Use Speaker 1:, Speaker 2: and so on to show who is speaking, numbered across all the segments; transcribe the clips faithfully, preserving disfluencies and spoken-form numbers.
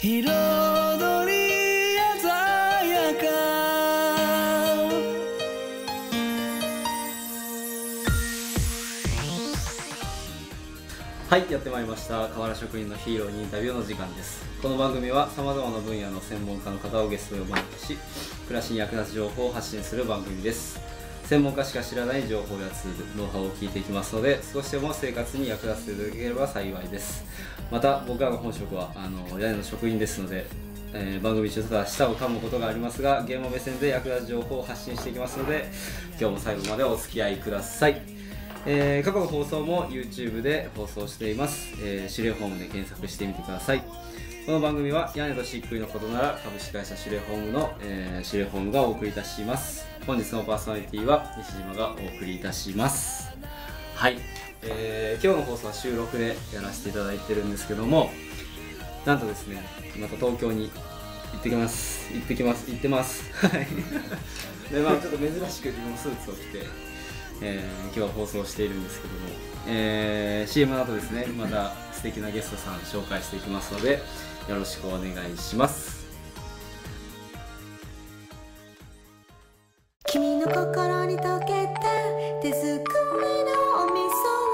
Speaker 1: 彩り鮮やか。
Speaker 2: はい、やってまいりました河原職人のヒーローにインタビューの時間です。この番組はさまざまな分野の専門家の方をゲストにお招きし、暮らしに役立つ情報を発信する番組です。専門家しか知らない情報やツール、ノウハウを聞いていきますので、少しでも生活に役立てていただければ幸いです。また僕らの本職はあの屋根の職員ですので、えー、番組中ただ舌を噛むことがありますが、現場目線で役立つ情報を発信していきますので、今日も最後までお付き合いください。えー、過去の放送も YouTube で放送しています。えー、指令ホームで検索してみてください。この番組は屋根と漆喰のことなら株式会社指令ホームの、えー、指令ホームがお送りいたします。本日のパーソナリティは西島がお送りいたします。はい、えー、今日の放送は収録でやらせていただいてるんですけども、なんとですね、また東京に行ってきます行ってきます行ってますはいで、まあ、ちょっと珍しく自分もスーツを着て、えー、今日は放送しているんですけども、えー、シーエム の後ですね、また素敵なゲストさん紹介していきますので、よろしくお願いします。
Speaker 3: 君の心に溶けた手作りのお味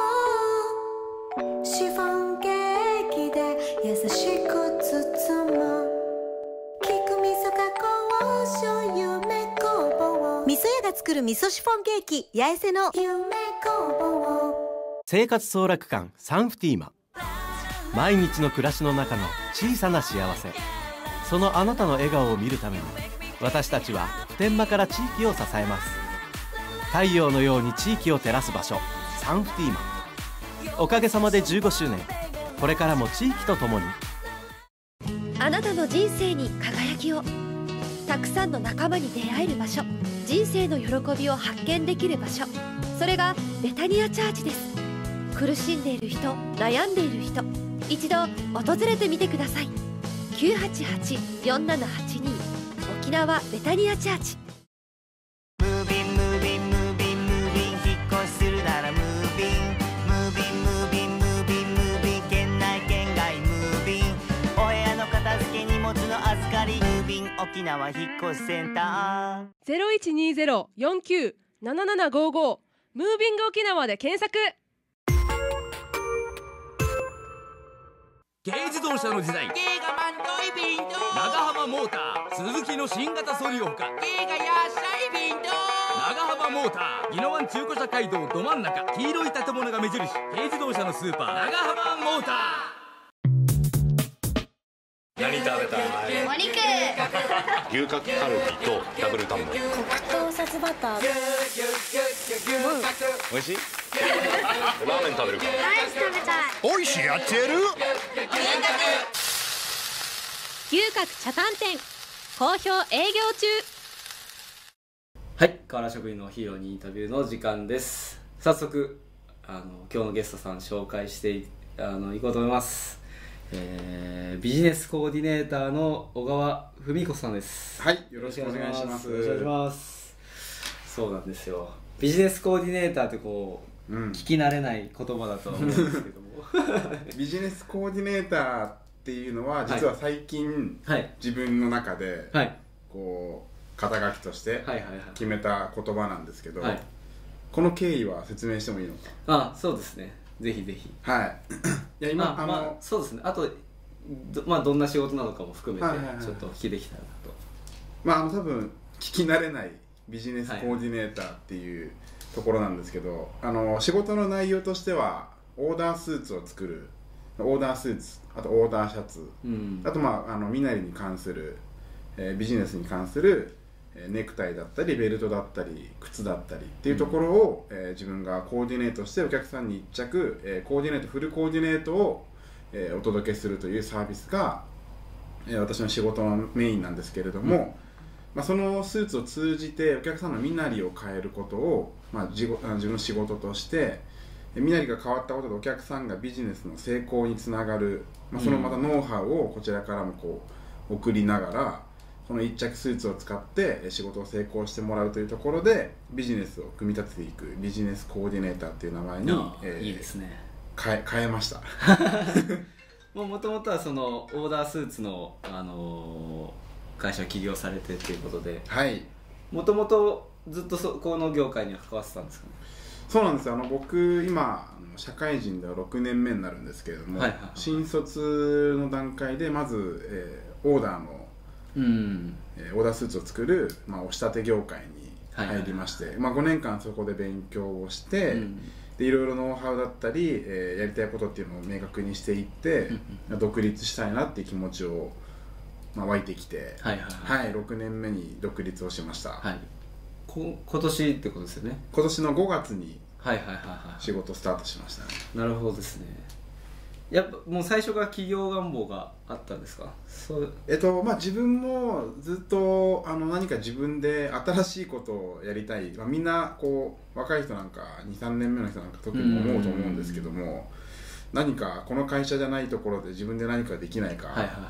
Speaker 3: 噌をシフォンケーキで優しく包む、菊味噌加工醤油め工房、味噌屋が作る味噌シフォンケーキ八重瀬の夢工房。
Speaker 4: 生活総楽館サンフティーマ。毎日の暮らしの中の小さな幸せ、そのあなたの笑顔を見るために私たちは普天間から地域を支えます。太陽のように地域を照らす場所、サンフティーマ。おかげさまでじゅうごしゅうねん、これからも地域とともに。
Speaker 5: あなたの人生に輝きを、たくさんの仲間に出会える場所、人生の喜びを発見できる場所、それがベタニアチャーチです。苦しんでいる人、悩んでいる人、一度訪れてみてください。 きゅうはちはち よんななはちに 沖縄ベタニアチャーチ。
Speaker 6: ムービンムービンムービンムービン、引っ越しするならムービン、ムービンムービンムービンムービン、県内県外ムービン、お部屋の片付け荷物の預かりムービン、沖縄引っ越しセンター
Speaker 7: ゼロいちにゼロ よんきゅう ななななごご ムービング沖縄で検索。
Speaker 8: 軽自動車の時代、
Speaker 6: 軽がマントイビンド、
Speaker 8: 長浜モーター、スズキの新型ソリオか、
Speaker 6: 軽がヤーシャイビンド、
Speaker 8: 長浜モーター、宜野湾中古車街道ど真ん中、黄色い建物が目印、軽自動車のスーパー、長浜モーター。
Speaker 9: 何食べたい？
Speaker 10: お肉。
Speaker 9: 牛角カルビとダブルタンボ。
Speaker 10: 黒糖サツバター。うん。
Speaker 9: 美味しい？ラーメン食べるか？
Speaker 10: ライス食べたい。
Speaker 9: おいしいやってやる？
Speaker 5: 牛角茶炭店、好評営業中。
Speaker 2: はい、河原職人のヒーローにインタビューの時間です。早速あの今日のゲストさん紹介していあのいこうと思います。えー、ビジネスコーディネーターの小川文子さんです。
Speaker 11: はい、よろしくお願いします。
Speaker 2: よろしくお願いします。そうなんですよ、ビジネスコーディネーターってこう、うん、聞き慣れない言葉だと思うんですけども
Speaker 11: ビジネスコーディネーターっていうのは実は最近、はい、自分の中で、はい、こう肩書きとして決めた言葉なんですけど、はいはいはい、この経緯は説明してもいいのか？
Speaker 2: あ、そうですね、ぜひぜひ。
Speaker 11: はいいや今、
Speaker 2: まあ、あの、まあ、そうですね、あとど、まあ、どんな仕事なのかも含めてちょっとお聞きできたらなと。
Speaker 11: まあ、あの多分聞き慣れないビジネスコーディネーターっていうところなんですけど、はい、あの仕事の内容としてはオーダースーツを作る、オーダースーツ、あとオーダーシャツ、うん、あとまああの身なりに関する、えー、ビジネスに関するネクタイだったりベルトだったり靴だったりっていうところを、うん、えー、自分がコーディネートしてお客さんに一着、えー、コーディネートフルコーディネートを、えー、お届けするというサービスが、えー、私の仕事のメインなんですけれども、うん、まあ、そのスーツを通じてお客さんの身なりを変えることを、まあ、自, 自分の仕事として身なりが変わったことでお客さんがビジネスの成功につながる、まあ、そのまたノウハウをこちらからもこう送りながらこの一着スーツを使って仕事を成功してもらうというところでビジネスを組み立てていくビジネスコーディネーターっていう名前に、
Speaker 2: えー、いいですね、
Speaker 11: 変え、変えました
Speaker 2: もともとはそのオーダースーツの、あのー、会社を起業されてということで、
Speaker 11: はい
Speaker 2: もともとずっとそこの業界には関わってたんですかね。
Speaker 11: そうなんですよ。あの僕今社会人ではろくねんめになるんですけれども、
Speaker 2: はいはいはい、
Speaker 11: 新卒の段階でまず、えー、オーダーの、うんえー、オーダースーツを作る、まあ、お仕立て業界に入りまして、はいはいはい、まあ、ごねんかんそこで勉強をして、うん、でいろいろノウハウだったり、えー、やりたいことっていうのを明確にしていって、うん、独立したいなっていう気持ちを、まあ、湧いてきて、はいはいはいはい、ろくねんめに独立をしました、はい、
Speaker 2: こ今年ってことですよね。
Speaker 11: 今年のごがつに仕事スタートしましたね。
Speaker 2: なるほどですね。やっぱもう最初から起業願望があったんですか。そう
Speaker 11: えっとまあ自分もずっとあの何か自分で新しいことをやりたい、まあ、みんなこう若い人なんか にさんねんめの人なんか特に思うと思うんですけども、何かこの会社じゃないところで自分で何かできないか、はいはいはいはい、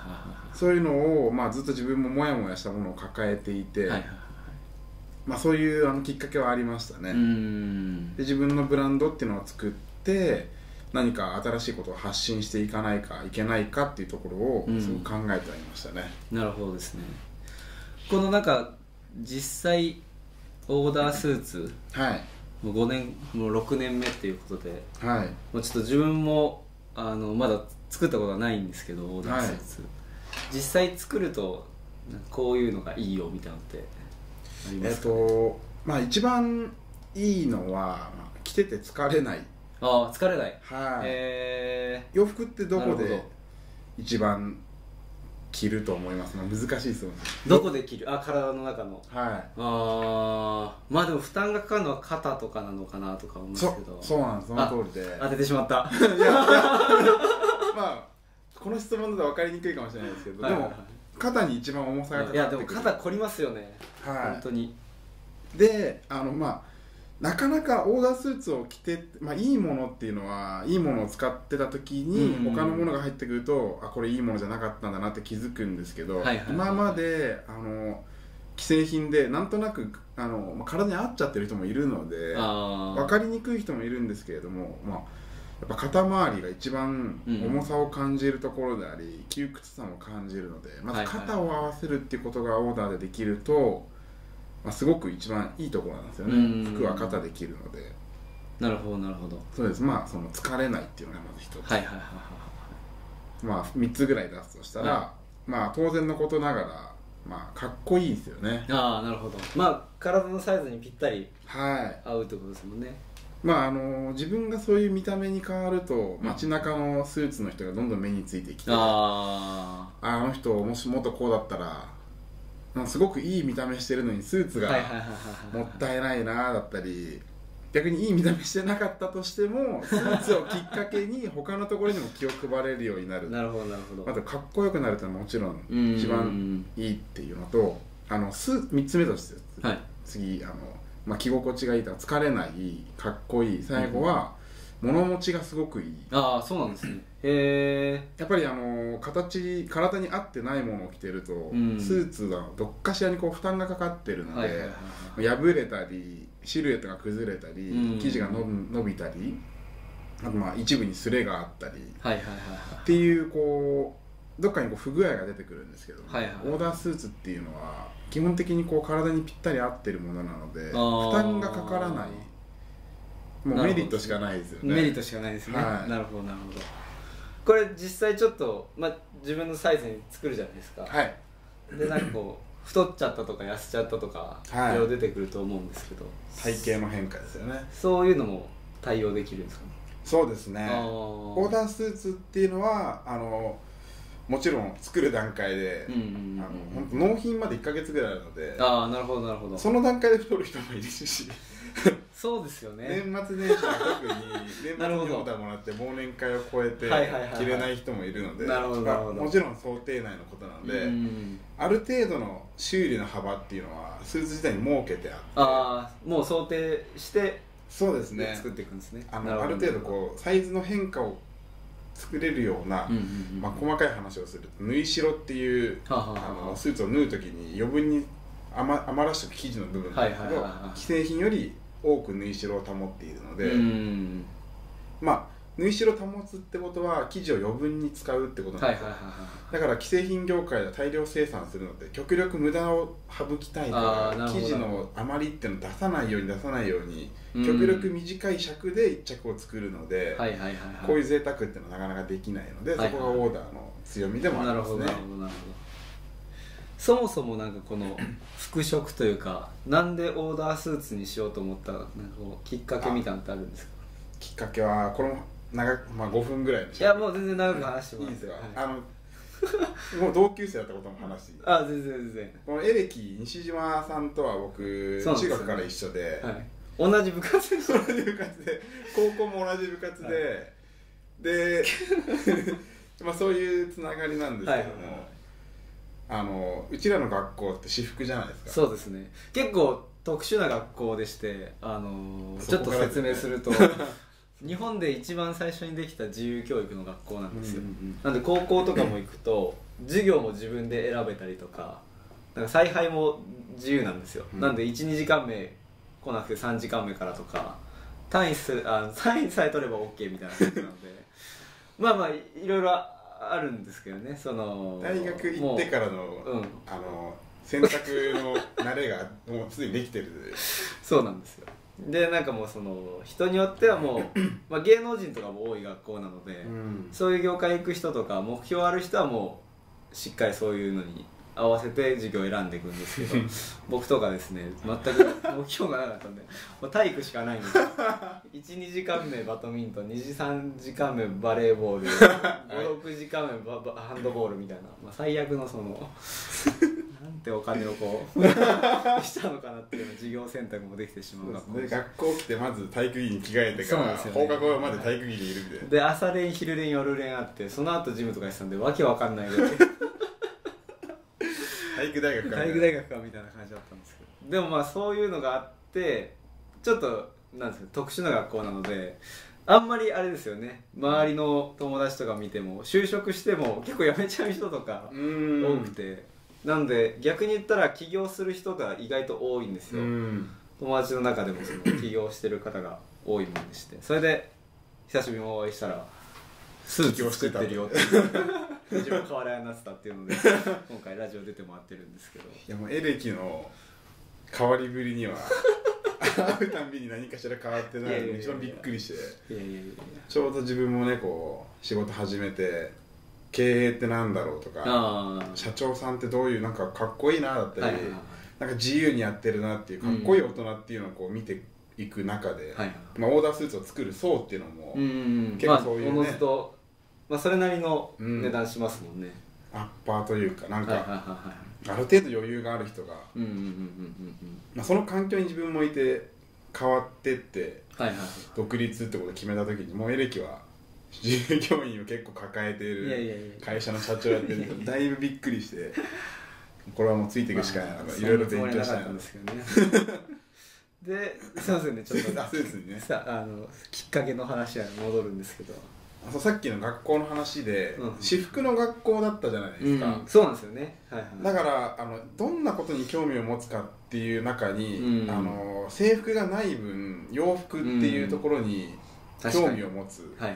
Speaker 11: そういうのを、まあ、ずっと自分もモヤモヤしたものを抱えていて、はいはいはい、まあ、そういうあのきっかけはありましたね。うんで自分のブランドっていうのを作って何か新しいことを発信していかないかいけないかっていうところをすごく考えてありましたね。
Speaker 2: うん、なるほどですね。このなんか実際オーダースーツ、はい、もうごねんもうろくねんめっていうことで、はい、もうちょっと自分もあのまだ作ったことはないんですけどオーダースーツ、はい、実際作るとこういうのがいいよみたいなのってありますかね。
Speaker 11: えっとまあ一番いいのは着てて疲れない。
Speaker 2: ああ疲れない。
Speaker 11: はい、えー、洋服ってどこで一番着ると思いますか。難しいですよね。
Speaker 2: どこで着る。あ体の中の。はい。あ
Speaker 11: あ
Speaker 2: まあでも負担がかかるのは肩とかなのかなとか思うんですけど。
Speaker 11: そ, そうなんです。その通りで
Speaker 2: 当ててしまった
Speaker 11: いやいやまあこの質問だと分かりにくいかもしれないですけど、はいはいはい、でも肩に一番重さがかかってくる。
Speaker 2: いやでも肩凝りますよね。はい。本当に。
Speaker 11: であのまあなかなかオーダースーツを着て、まあ、いいものっていうのはいいものを使ってた時に他のものが入ってくると、あこれいいものじゃなかったんだなって気づくんですけど、はいはいはいはい、今まであの既製品でなんとなくあの、まあ、体に合っちゃってる人もいるので分かりにくい人もいるんですけれども、まあ、やっぱ肩周りが一番重さを感じるところであり、うん、窮屈さも感じるので、まず肩を合わせるっていうことがオーダーでできると、まあ、すごく一番いいところなんですよね。服は肩で着るので。
Speaker 2: なるほどなるほど。
Speaker 11: そうです。まあその疲れないっていうのがまず一つ。はいはいはいはい。まあみっつぐらい出すとしたら、はい、まあ当然のことながらまあかっこいいですよね。
Speaker 2: ああなるほど。まあ体のサイズにぴったり合うってことですもんね。はい、
Speaker 11: まああの自分がそういう見た目に変わると街中のスーツの人がどんどん目についてきて、あああの人もしもっとこうだったら。すごくいい見た目してるのにスーツがもったいないなだったり、逆にいい見た目してなかったとしてもスーツをきっかけに他のところにも気を配れるようになる。
Speaker 2: なるほどなるほど。
Speaker 11: あとかっこよくなるというのはもちろん一番いいっていうのと、あのスみっつめとして、はい、次あの、まあ、着心地がいいとか疲れないかっこいい、最後は物持ちがすごくいい。
Speaker 2: ああそうなんですね。へえ。
Speaker 11: やっぱりあの形体に合ってないものを着てると、うん、スーツはどっかしらにこう負担がかかってるので、はいはいはいはい、破れたりシルエットが崩れたり、うん、生地がの伸びたり、あとまあ一部にスレがあったり、はいはいはいはい、っていうこうどっかにこう不具合が出てくるんですけど、はいはいはい、オーダースーツっていうのは基本的にこう体にぴったり合ってるものなので負担がかからない。もうメリットしかないですよね。
Speaker 2: メリットしかないですね。はい、なるほどなるほど。これ実際ちょっと、まあ、自分のサイズに作るじゃないですか。はい。でなんかこう太っちゃったとか痩せちゃったとかいろいろ出てくると思うんですけど、
Speaker 11: 体型の変化ですよね。
Speaker 2: そういうのも対応できるんですかね。
Speaker 11: そうですね。オーダースーツっていうのはあのもちろん作る段階で、うんうん、納品までいっかげつぐらいあるので、
Speaker 2: ああなるほどなるほど。
Speaker 11: その段階で太る人もいるし。
Speaker 2: そうですよね。
Speaker 11: 年末年始は特に年末にオーダーもらって忘年会を超えて着れない人もいるので、もちろん想定内のことなので、ある程度の修理の幅っていうのはスーツ自体に設けてあって、
Speaker 2: ああもう想定して
Speaker 11: そうですね
Speaker 2: 作っていくんですね。
Speaker 11: あのある程度こうサイズの変化を作れるような、まあ細かい話をすると縫い代っていうあのスーツを縫う時に余分に余, 余らしておく生地の部分なんですけど、既製品より多く縫い代を保っているので、まあ縫い代保つってことは生地を余分に使うってことなんですよ、はいはいはいはい、だから既製品業界で大量生産するので極力無駄を省きたいから生地の余りっていうのを出さないように出さないように極力短い尺で一着を作るので、はいはいはいはい、こういう贅沢っていうのはなかなかできないので、はいはい、そこがオーダーの強みでもありますね。なるほどなるほどなるほど。
Speaker 2: そもそもなんかこの服飾というかなんでオーダースーツにしようと思ったなんかこうきっかけみたいなのってあるんですか？
Speaker 11: きっかけはこの長く、まあ、ごふんぐらいの
Speaker 2: いやもう全然長く話してもらっていいですよ、
Speaker 11: はい、あのもう同級生だったことも話していい
Speaker 2: あ全然全然
Speaker 11: このエレキ西島さんとは僕、ね、中学から一緒で、
Speaker 2: はい、同じ部活で
Speaker 11: 同じ部活で高校も同じ部活で、はい、でまあそういうつながりなんですけども、はいはいはい、あのうちらの学校って私服じゃないですか。
Speaker 2: そうですね結構特殊な学校でしてあのー、ちょっと説明すると日本で一番最初にできた自由教育の学校なんですよ、うんうんうん、なんで高校とかも行くと授業も自分で選べたりとかなんか采配も自由なんですよ、うん、なんで いちにじかんめ来なくてさんじかんめからとか単位すあ単位さえ取れば OK みたいな感じなのでまあまあいろいろあるんですけどねその
Speaker 11: 大学行ってからの、うん、あの選択の慣れがもうすでにできてる
Speaker 2: そうなんですよ。でなんかもうその人によってはもう、まあ、芸能人とかも多い学校なので、うん、そういう業界行く人とか目標ある人はもうしっかりそういうのに合わせて授業を選んでいくんですけど僕とかですね全く目標がなかったんでもう体育しかないんですよいちにじかんめバドミントンにじさんじかんめバレーボールごろくじかんめババハンドボールみたいな、まあ、最悪のそのなんてお金をこうしたのかなっていうの授業選択もできてしまう学校
Speaker 11: で、ね、学校来てまず体育着に着替えてから、ね、放課後まで体育着にいるみたいな
Speaker 2: で朝練昼練夜練あってその後ジムとかしてたんでわけわかんないぐらい
Speaker 11: 体育大学か
Speaker 2: 体育大学かみたいな感じだったんですけどでもまあそういうのがあってちょっとなんですか特殊な学校なのであんまりあれですよね周りの友達とか見ても就職しても結構辞めちゃう人とか多くてなんで逆に言ったら起業する人が意外と多いんですよ友達の中でもその起業してる方が多いもんでしてそれで久しぶりにお会いしたらスーツを作ってるよって自分変わらやになってたっていうので今回ラジオ出てもらってるんですけど
Speaker 11: いやもうエレキの変わりぶりには会うたんびに何かしら変わってないのが一番びっくりしていやいやいやいやちょうど自分もねこう仕事始めて経営ってなんだろうとか社長さんってどういうなんかかっこいいなだったり、はいはいはい、なんか自由にやってるなっていうかっこいい大人っていうのをこう見ていく中で、はいはいまあ、オーダースーツを作る層っていうのも結構そういうね、まあ、おのずと
Speaker 2: まあ、それなりの値段しますもんね、
Speaker 11: うん、アッパーというかなんか、はいはいはいはい、ある程度余裕がある人がその環境に自分もいて変わってって、はいはい、独立ってことを決めた時にもうエレキは従業員を結構抱えている会社の社長やってるんでだいぶびっくりしてこれはもうついていくしかないな、まあ、いろいろ勉強したいなですけどね
Speaker 2: ですいませんねちょっと
Speaker 11: そうですね
Speaker 2: さあのきっかけの話は戻るんですけど
Speaker 11: さっきの学校の話で、うん、私服の学校だったじゃないですか、
Speaker 2: うん、そうなんですよね、はいはい、
Speaker 11: だからあのどんなことに興味を持つかっていう中に、うん、あの制服がない分洋服っていうところに興味を持つ、はいはい、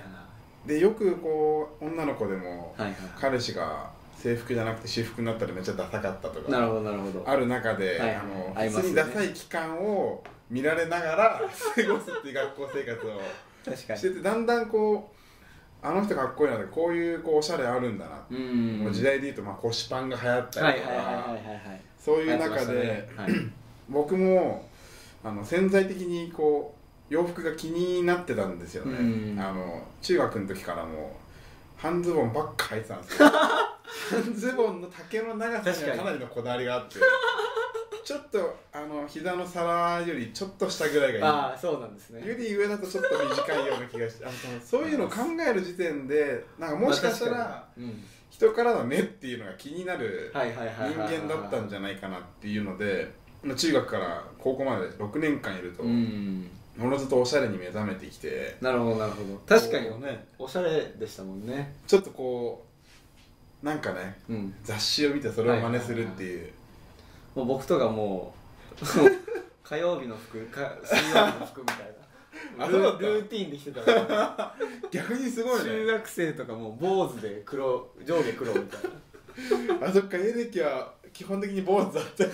Speaker 11: でよくこう女の子でも、はいはい、彼氏が制服じゃなくて私服になったらめっちゃダサかったとか
Speaker 2: なるほどなるほど
Speaker 11: ある中で、はいはい、あの普通にダサい期間を見られながら過ごすっていう学校生活をしててだんだんこうあの人かっこいいなってこういうこうおしゃれあるんだなってもう時代でいうとまあ腰パンが流行ったりとかそういう中で、ねはい、僕もあの潜在的にこう洋服が気になってたんですよねあの中学の時からも半ズボンばっか履いてたんですよ半ズボンの丈の長さにはかなりのこだわりがあってちょっとあの膝の皿よりちょっと下ぐらいがいい
Speaker 2: ああそうなんですね
Speaker 11: より上だとちょっと短いような気がしてあのそういうのを考える時点でなんかもしかしたら人からの目っていうのが気になる人間だったんじゃないかなっていうので中学から高校までろくねんかんいるとおのずとおしゃれに目覚めてきて
Speaker 2: なるほどなるほど確かにねおしゃれでしたもんね
Speaker 11: ちょっとこうなんかね、うん、雑誌を見てそれを真似するっていう
Speaker 2: もう僕とかもう火曜日の服か水曜日の服みたいな
Speaker 11: あそうだった
Speaker 2: ルーティーンで来てたから
Speaker 11: 逆にすごいね。
Speaker 2: 中学生とかもう坊主で黒上下黒みたいな
Speaker 11: あ、そっか、エレキは基本的に坊主だった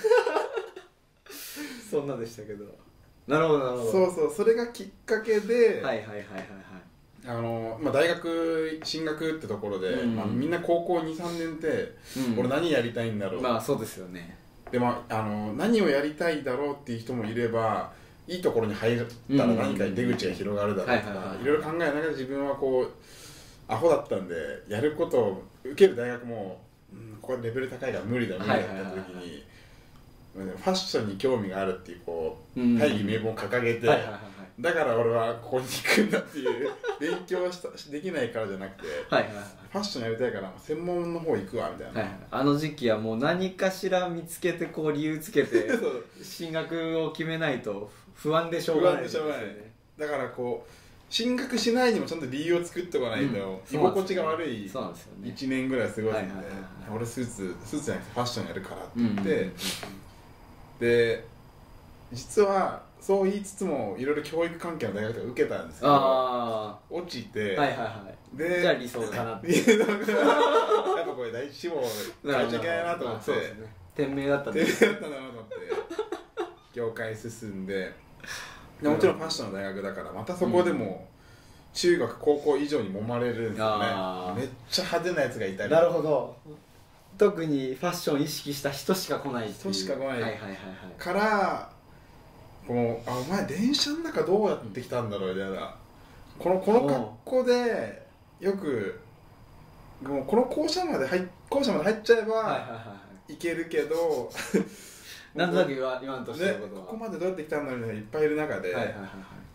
Speaker 2: そんなでしたけど。なるほどなるほど。
Speaker 11: そうそう、それがきっかけで、
Speaker 2: はいはいはいはいはい。
Speaker 11: あのまあ、大学進学ってところで、うんまあ、みんな高校にさんねんって、うん、俺何やりたいんだろう、
Speaker 2: まあそうですよね。
Speaker 11: でもあの何をやりたいだろうっていう人もいれば、いいところに入ったら何か出口が広がるだろうとかいろいろ考えながら、自分はこうアホだったんで、やることを受ける大学も、うん、ここレベル高いから無理だ無理だって時に、ファッションに興味があるっていうこう、うん、大義名分を掲げて、はいはいはいはい、だから俺はここに行くんだっていう勉強したできないからじゃなくてはいはい、はい、ファッションやりたいから専門の方行くわみたいな、はい、
Speaker 2: あの時期はもう何かしら見つけてこう理由つけて進学を決めないと不安でしょうがないですよね。
Speaker 11: だからこう進学しないにもちゃんと理由を作っておかないと、うん、居心地が悪いいちねんぐらい過ごすんで、俺スーツスーツじゃなくてファッションやるからって言って、うんうんうん、で実はそう言いつつもいろいろ教育関係の大学とか受けたんですけど落ちて、はいはいはい、で
Speaker 2: じゃあ理想かなってやっ
Speaker 11: ぱこれ第一志望変えちゃいけないなと思って、ね、
Speaker 2: 天命だったん
Speaker 11: だ天命だったんだなと思って業界進んで、でもちろんファッションの大学だからまたそこでも中学高校以上に揉まれるんですよね。めっちゃ派手なやつがいたり。
Speaker 2: なるほど。特にファッション意識した人しか来ない
Speaker 11: 人しか来ない、はいはいはいはい、
Speaker 2: か
Speaker 11: らこのあお前電車の中どうやって来たんだろうみたいな、このこの格好でよくもうこの校舎まで入校舎まで入っちゃえば、はいはいはい、いけるけど
Speaker 2: なんとなく言わんとした
Speaker 11: ことは、ね、ここまでどうやって来たんだろうみたいないっぱいいる中で、はいはいはいはい、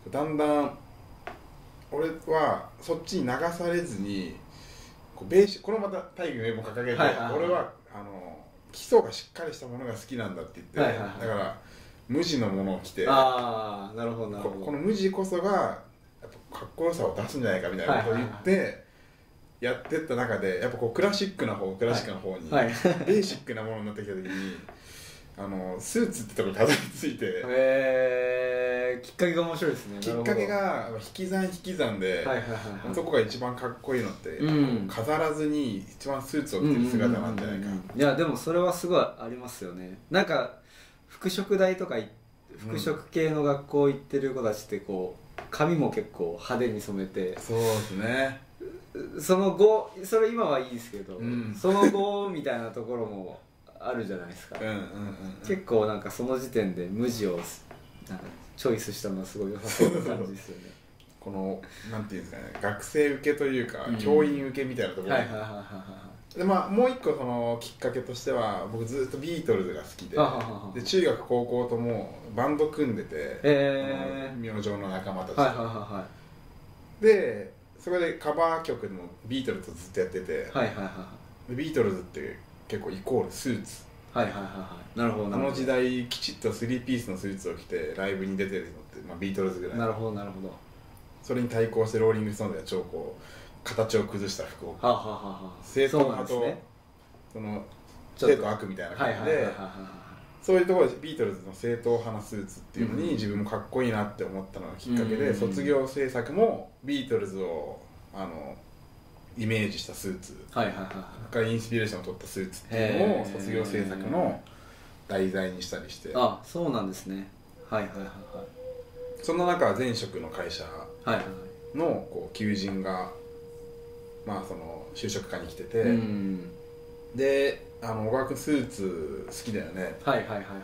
Speaker 11: だんだん俺はそっちに流されずにこうベーシこれまた大義名分掲げて、はいはいはい、俺はあの基礎がしっかりしたものが好きなんだって言って、はいはいはい、だから無地のものを着て、
Speaker 2: あーなるほどなるほど、
Speaker 11: こ, この無地こそがやっぱかっこよさを出すんじゃないかみたいなことを言ってやってった中で、やっぱこうクラシックな方クラシックな方に、はいはい、ベーシックなものになってきた時にあのスーツってところにたどり着いて、
Speaker 2: へーきっかけが面白いですね。
Speaker 11: きっかけが引き算引き算で、はいはいはいはい、そこが一番かっこいいのって、うん、飾らずに一番スーツを着てる姿なんじゃないか。
Speaker 2: いやでもそれはすごいありますよね。なんか服飾大とか服飾系の学校行ってる子たちってこう髪も結構派手に染めて、
Speaker 11: そうですね、
Speaker 2: その後それ今はいいですけど、うん、その後みたいなところもあるじゃないですか。うんうんうんうん、結構なんかその時点で無地をなんかチョイスしたのはすごい良さそうな感じですよね。
Speaker 11: このなんていうんですかね、学生受けというか、うん、教員受けみたいなところ、はいはいはいはいで、まあ、もう一個そのきっかけとしては僕ずっとビートルズが好き で, で中学高校ともバンド組んでて、えー、明星の仲間たちと、はいはいはい、でそこでカバー曲のビートルズずっとやってて、はいはいはい、でビートルズって結構イコールスーツ、
Speaker 2: はいはいはいはい、なるほどなるほど。
Speaker 11: あの時代きちっとスリーピースのスーツを着てライブに出てるのって、まあ、ビートルズぐらい。
Speaker 2: なるほどなるほど。
Speaker 11: それに対抗してローリングストーンでは超こう形を崩した服を、はあはあはあ、正統派とその正と悪みたいな感じで、そういうところでビートルズの正統派なスーツっていうのに自分もかっこいいなって思ったのがきっかけで、卒業制作もビートルズをあのイメージしたスーツからインスピレーションを取ったスーツっていうのを卒業制作の題材にしたりして。
Speaker 2: あ、そうなんですね。はいはいはいはい。
Speaker 11: そんな中前職の会社のこう求人がまあその就職課に来てて、うん、であの小川君スーツ好きだよね、はいはいはいはいはい、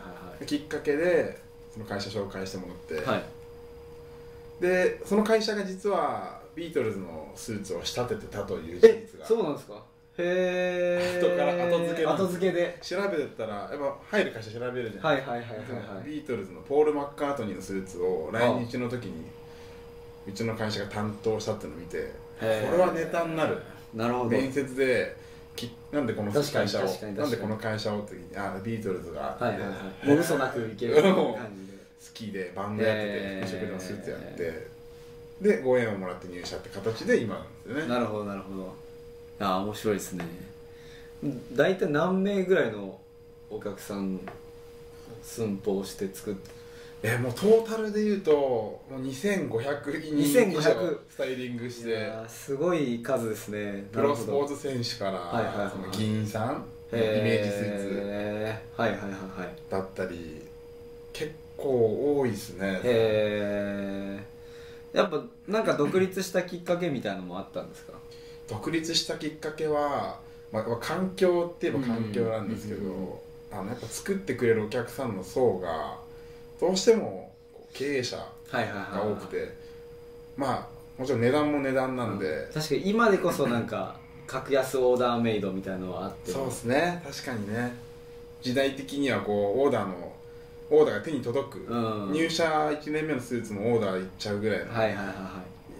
Speaker 11: きっかけでその会社紹介してもらって、はい、でその会社が実はビートルズのスーツを仕立ててたという事実が。
Speaker 2: そうなんですか。へー、
Speaker 11: 後から後付け
Speaker 2: 後付けで
Speaker 11: 調べてったらやっぱ入る会社調べるじゃないですか。はいはいはいはい、はい、ビートルズのポール・マッカートニーのスーツを来日の時にうちの会社が担当したっていうのを見て、これはネタになる。なるほど。面接できなんでこの会社をなんでこの会社をってあビートルズがあって、はいはいはい、
Speaker 2: もう嘘なくいける感じで好
Speaker 11: きでバンドやってて服飾のスーツやってでご縁をもらって入社って形で今なんですよね。
Speaker 2: なるほどなるほど。ああ面白いですね。大体何名ぐらいのお客さん寸法して作って
Speaker 11: えもうトータルでいうともうにせんごひゃくにん以上スタイリングして、い
Speaker 2: やすごい数ですね。
Speaker 11: プロスポーツ選手から、はいはいはい、その議員さん、イメージスーツ
Speaker 2: はいはいはいはい
Speaker 11: だったり結構多いですね。
Speaker 2: へえ。やっぱなんか独立したきっかけみたいなのもあったんですか？
Speaker 11: 独立したきっかけは、まあ、環境って言えば環境なんですけど、うんうんうん、あのやっぱ作ってくれるお客さんの層がどうしても経営者が多くて、まあもちろん値段も値段なんで、
Speaker 2: うん、確かに今でこそなんか格安オーダーメイドみたいなのはあって、
Speaker 11: そうですね、確かにね、時代的にはこうオーダーのオーダーが手に届く、うん、入社いちねんめのスーツもオーダーいっちゃうぐらいの、はいはいはいはい、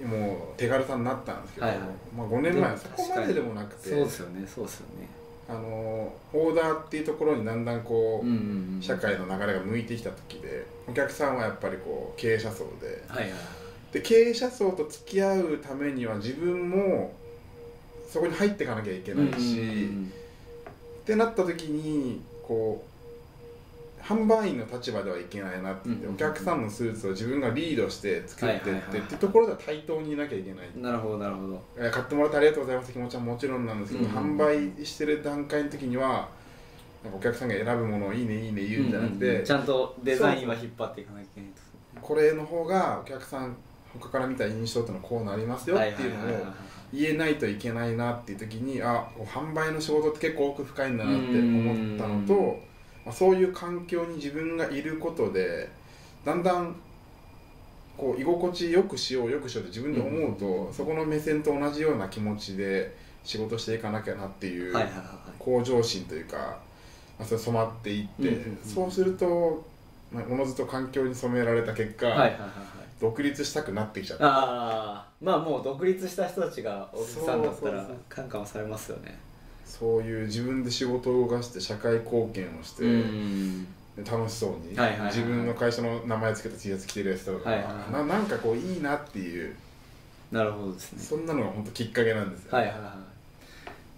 Speaker 11: もう手軽さになったんですけど、はいはい、まあ、ごねんまえはそこまででもなくて、
Speaker 2: そうですよねそうですよね、
Speaker 11: あのオーダーっていうところにだんだんこう、うんうんうん、社会の流れが向いてきた時で、お客さんはやっぱりこう経営者層で、はいはい、で経営者層と付き合うためには自分もそこに入っていかなきゃいけないし、うんうんうん、ってなった時にこう販売員の立場ではいけないなって、うんうんうん、お客さんのスーツを自分がリードして作っていって、はいはいはいはい、っていうところでは対等にいなきゃいけない。
Speaker 2: なるほどなるほど。
Speaker 11: 買ってもらってありがとうございます気持ちはもちろんなんですけど、うんうん、販売してる段階の時にはなんかお客さんが選ぶものをいいねいいね言うんじゃなくて、うんうん、
Speaker 2: ちゃんとデザインは引っ張っていかなきゃいけないと、
Speaker 11: これの方がお客さん他から見た印象っていうのはこうなりますよっていうのを言えないといけないなっていう時に、あ、販売の仕事って結構奥深いんだなって思ったのと、まあ、そういう環境に自分がいることでだんだんこう居心地よくしようよくしようって自分で思うと、うん、そこの目線と同じような気持ちで仕事していかなきゃなっていう向上心というか、まあ、それ染まっていって、うんうんうん、そうするとまあ、おのずと環境に染められた結果、はいはいはいはい、独立したくなってきちゃった。
Speaker 2: ああ、まあもう独立した人たちがお客さんだったら感化もされますよね。
Speaker 11: そういう自分で仕事を動かして社会貢献をして、うん楽しそうに、はいはいはいはい、自分の会社の名前つけた T シャツ着てるやつとか、はいはいはい、な, なんかこういいなっていう、
Speaker 2: なるほどですね、
Speaker 11: そんなのが本当きっかけなんですよ、ね、
Speaker 2: はいはいはい。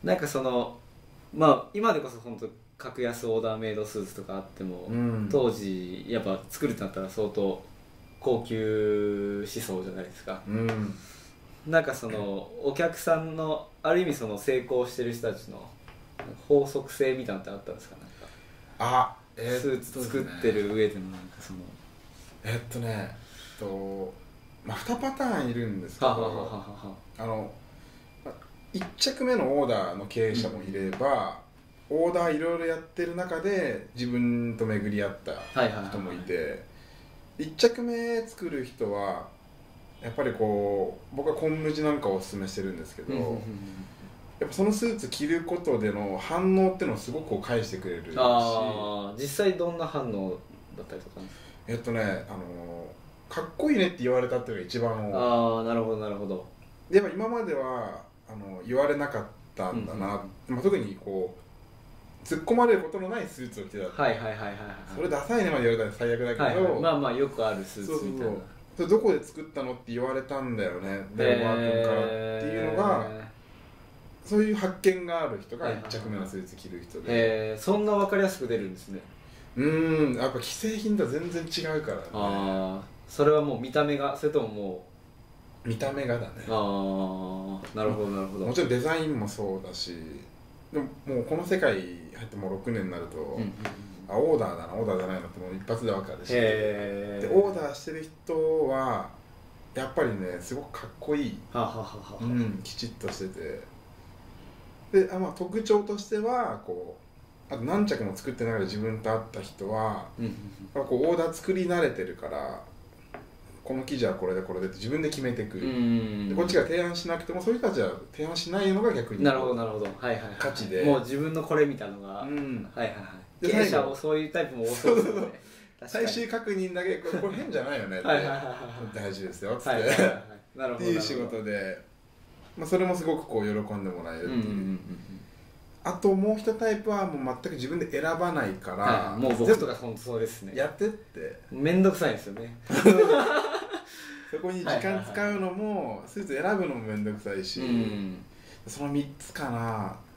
Speaker 2: なんかそのまあ今でこそ本当格安オーダーメイドスーツとかあっても、うん、当時やっぱ作るってなったら相当高級思想じゃないですか、うん、なんかそのお客さんのある意味その成功してる人たちの法則性みたいなのってあったんですか？なんか
Speaker 11: あ、
Speaker 2: えー、スーツ作ってる上でのなんかその
Speaker 11: えっとねと、まあ、にパターンいるんですけど、はははははあのいっ着目のオーダーの経営者もいれば、うん、オーダーいろいろやってる中で自分と巡り合った人もいて、いっ着目作る人はやっぱりこう僕はコンムジなんかをおすすめしてるんですけど、やっぱそのスーツ着ることでの反応っていうのをすごくこう返してくれるし、
Speaker 2: あ実際どんな反応だったりとか、
Speaker 11: えっとねあのかっこいいねって言われたっていうのが一番の、
Speaker 2: ああなるほどなるほど。
Speaker 11: でも今まではあの言われなかったんだな、うんうんまあ、特にこう突っ込まれることのないスーツを着てた、
Speaker 2: はいはいはいはい、はい、
Speaker 11: それダサいねまで言われたら最悪だけど、はいはい、
Speaker 2: まあまあよくあるスーツみたいな、そうそうそう、
Speaker 11: それどこで作ったのって言われたんだよねレオマー君からっていうのが、そういう発見がある人がいっ着目のスーツ着る人で、
Speaker 2: えー、そんな分かりやすく出るんですね。
Speaker 11: うーんやっぱ既製品とは全然違うからね。
Speaker 2: ああそれはもう見た目が、それともも
Speaker 11: う見た目がだね。
Speaker 2: ああなるほどなるほど。
Speaker 11: もちろんデザインもそうだし、でももうこの世界入ってもうろくねんになると、うんうん、あオーダーだなオーダーじゃないのってもう一発で分かるし、でオーダーしてる人はやっぱりねすごくかっこいい、はははは、うん、きちっとしてて、であ、まあ、特徴としてはこうあと何着も作ってながら自分と会った人は、うんうんうん、こうオーダー作り慣れてるからこの生地はこれでこれでって自分で決めていく、うんでこっちが提案しなくてもそういう人たちは提案しないのが逆に
Speaker 2: なるほどなるほど、はいはいはい、
Speaker 11: 価値で
Speaker 2: もう自分のこれみたいなのが、うん、はいはいはい、経営者もそういうタイプも多そうですよね。
Speaker 11: 最終確認だけこれ、これ変じゃないよねって大事ですよっつって、はいはいはいはい、っていう仕事で、まあ、それもすごくこう喜んでもらえるっていう、うんうんうんうん、あともう一タイプはもう全く自分で選ばないから、
Speaker 2: はい、もう僕とか本当そうですね、
Speaker 11: やってって
Speaker 2: めんどくさいですよね
Speaker 11: そこに時間使うのもスーツ選ぶのもめんどくさいし、うん、そのみっつかな。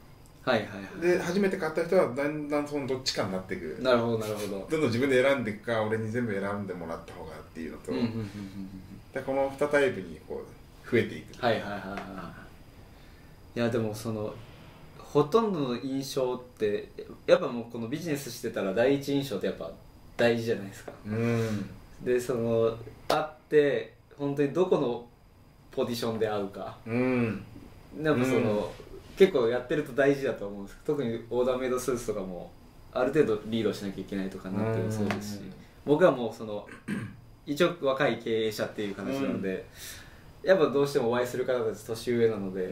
Speaker 2: はいはいはい。
Speaker 11: で初めて買った人はだんだんそのどっちかになっていく。
Speaker 2: なるほどなるほど。
Speaker 11: どんどん自分で選んでいくか、俺に全部選んでもらった方がっていうのと、でこのにタイプにこう増えていく。
Speaker 2: はいはいはいはい。いやでもそのほとんどの印象ってやっぱもうこのビジネスしてたら第一印象ってやっぱ大事じゃないですか。
Speaker 11: うん。
Speaker 2: でその会って本当にどこのポジションで会うか。
Speaker 11: うん。
Speaker 2: なんかその、うん、結構やってると大事だと思うんですけど、特にオーダーメイドスーツとかもある程度リードしなきゃいけないとかになってもそうですし、僕はもうその一応若い経営者っていう話なので、うん、やっぱどうしてもお会いする方たち年上なので、うん、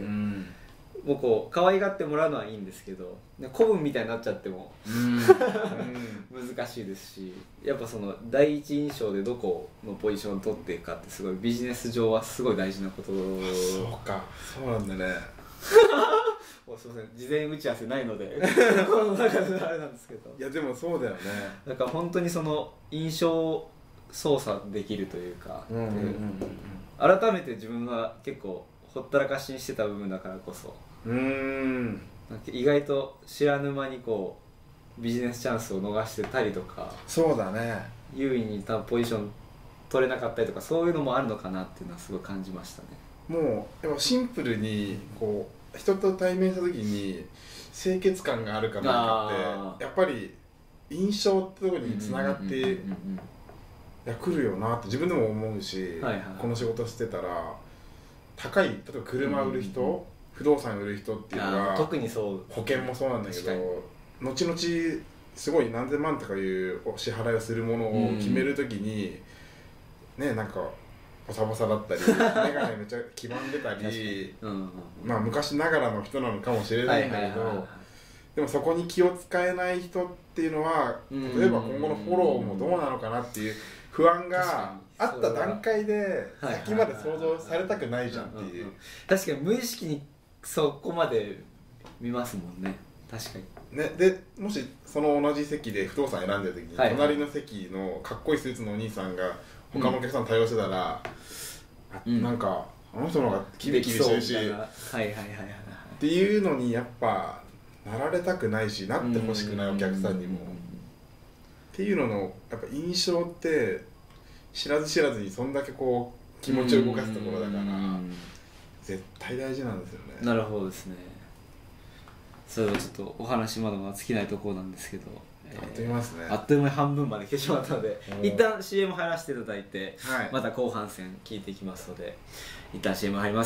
Speaker 2: もうこう可愛がってもらうのはいいんですけど、古文みたいになっちゃっても、うん、難しいですし、やっぱその第一印象でどこのポジションを取っていくかってすごいビジネス上はすごい大事なこと。
Speaker 11: そうか、そうなんだね。
Speaker 2: もうすいません、事前打ち合わせないのでこの中であれなんですけど、
Speaker 11: いやでもそうだよね。
Speaker 2: だから本当にその印象を操作できるというか、改めて自分は結構ほったらかしにしてた部分だからこそ、うーん、なんか意外と知らぬ間にこうビジネスチャンスを逃してたりとか、
Speaker 11: そうだね、
Speaker 2: 優位に多分ポジション取れなかったりとか、そういうのもあるのかなっていうのはすごい感じましたね。も
Speaker 11: うやっぱシンプルにこう人と対面した時に清潔感があるかどうかってやっぱり印象ってところにつながっていや来るよなって自分でも思うし、はいはい、この仕事してたら高い、例えば車売る人、うんうんうん、不動産売る人っていうのが
Speaker 2: 特にそう、
Speaker 11: 保険もそうなんだけど、後々すごい何千万とかいうお支払いをするものを決める時に、うん、ね、なんかボサボサだったり眼鏡めっちゃ黄ばんでたり、うんうん、まあ昔ながらの人なのかもしれないんだけど、でもそこに気を使えない人っていうのは、例えば今後のフォローもどうなのかなっていう不安があった段階で先まで想像されたくないじゃんっていう。
Speaker 2: 確かに無意識にそこまで見ますもんね。確かに
Speaker 11: ね。でもしその同じ席で不動産選んでる時に、はい、隣の席のかっこいいスーツのお兄さんが他のお客さん対応してたら、うん、なんかあの人の方がキビキビしてるし、はいはいはいはいっていうのにやっぱなられたくないし、なってほしくないお客さんにもっていうののやっぱ印象って知らず知らずにそんだけこう気持ちを動かすところだから絶対大事なんですよね。
Speaker 2: なるほどですね。それはちょっとお話まだまだ尽きないところなんですけど、
Speaker 11: あっという間ですね。
Speaker 2: あっという間に半分まで来てしまったので、一旦 シーエム 入らせていただいて、はい、また後半戦聞いていきますので、一旦 シーエム 入ります。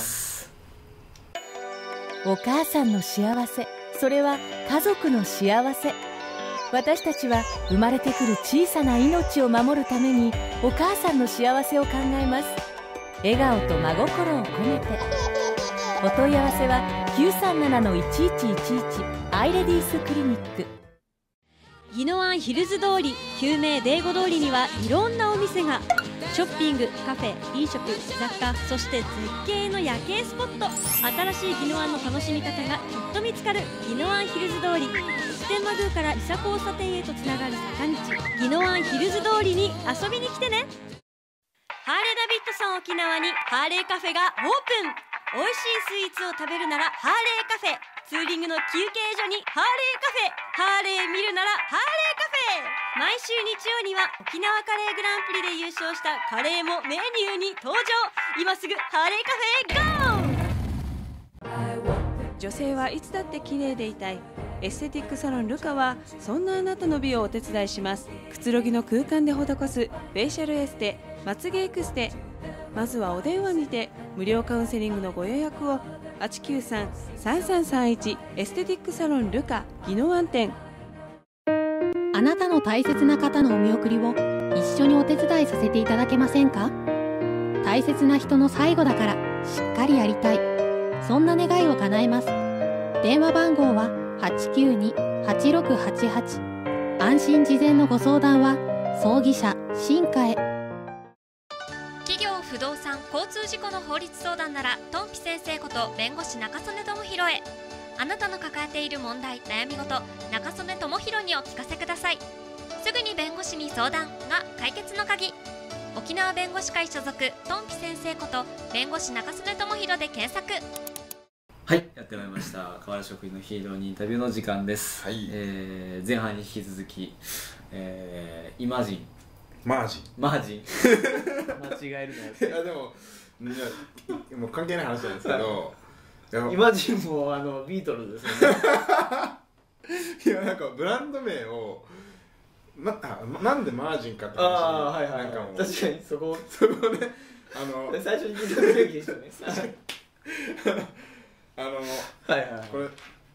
Speaker 3: お母さんの幸せ、それは家族の幸せ。私たちは生まれてくる小さな命を守るためにお母さんの幸せを考えます。笑顔と真心を込めて。お問い合わせは きゅうさんななのいちいちいちいち アイレディースクリニック。
Speaker 12: 宜野湾ヒルズ通り、旧名デーゴ通りにはいろんなお店が。ショッピング、カフェ、飲食、雑貨、そして絶景の夜景スポット。新しい宜野湾の楽しみ方がきっと見つかる宜野湾ヒルズ通り。普天満宮から伊佐交差点へとつながる坂道、宜野湾ヒルズ通りに遊びに来てね。ハーレーダビッドソン沖縄にハーレーカフェがオープン。美味しいスイーツを食べるならハーレーカフェ、ツーリングの休憩所にハーレーカフェ、ハーレー見るならハーレーカフェ。毎週日曜には沖縄カレーグランプリで優勝したカレーもメニューに登場。今すぐハーレーカフェへゴー。
Speaker 13: 女性はいつだって綺麗でいたい。エステティックサロンルカはそんなあなたの美をお手伝いします。くつろぎの空間で施すフェイシャルエステ、まつげエクステ。まずはお電話にて無料カウンセリングのご予約を。はちきゅうさん さんさんさんいちエステティックサロンルカ宜野湾店。
Speaker 14: あなたの大切な方のお見送りを一緒にお手伝いさせていただけませんか？大切な人の最後だからしっかりやりたい、そんな願いを叶えます。電話番号ははちきゅうに はちろくはちはち。安心事前のご相談は葬儀社新華へ。
Speaker 15: 企業不動産交通事故の法律相談ならトンピ先生こと弁護士中曽根智弘へ。あなたの抱えている問題悩み事、中曽根智弘にお聞かせください。すぐに弁護士に相談が解決の鍵。沖縄弁護士会所属トンピ先生こと弁護士中曽根智弘で検索。
Speaker 2: はい、やってまいりました河原職員のヒーローにインタビューの時間です、はい。えー、前半に引き続き、えー、イマジン
Speaker 11: マージン
Speaker 2: マージン間違えるのや
Speaker 11: いやでもいやもう関係ない話なんですけど
Speaker 2: イマジンもあのビートルズですよね
Speaker 11: いやなんかブランド名をな, あなんでマージンかって話。
Speaker 2: あー、はいはいはい、なんかもう確かにそこ
Speaker 11: そこねあの
Speaker 2: 最初に聞いた時でしょうね
Speaker 11: あの
Speaker 2: はいはい、はい、
Speaker 11: これ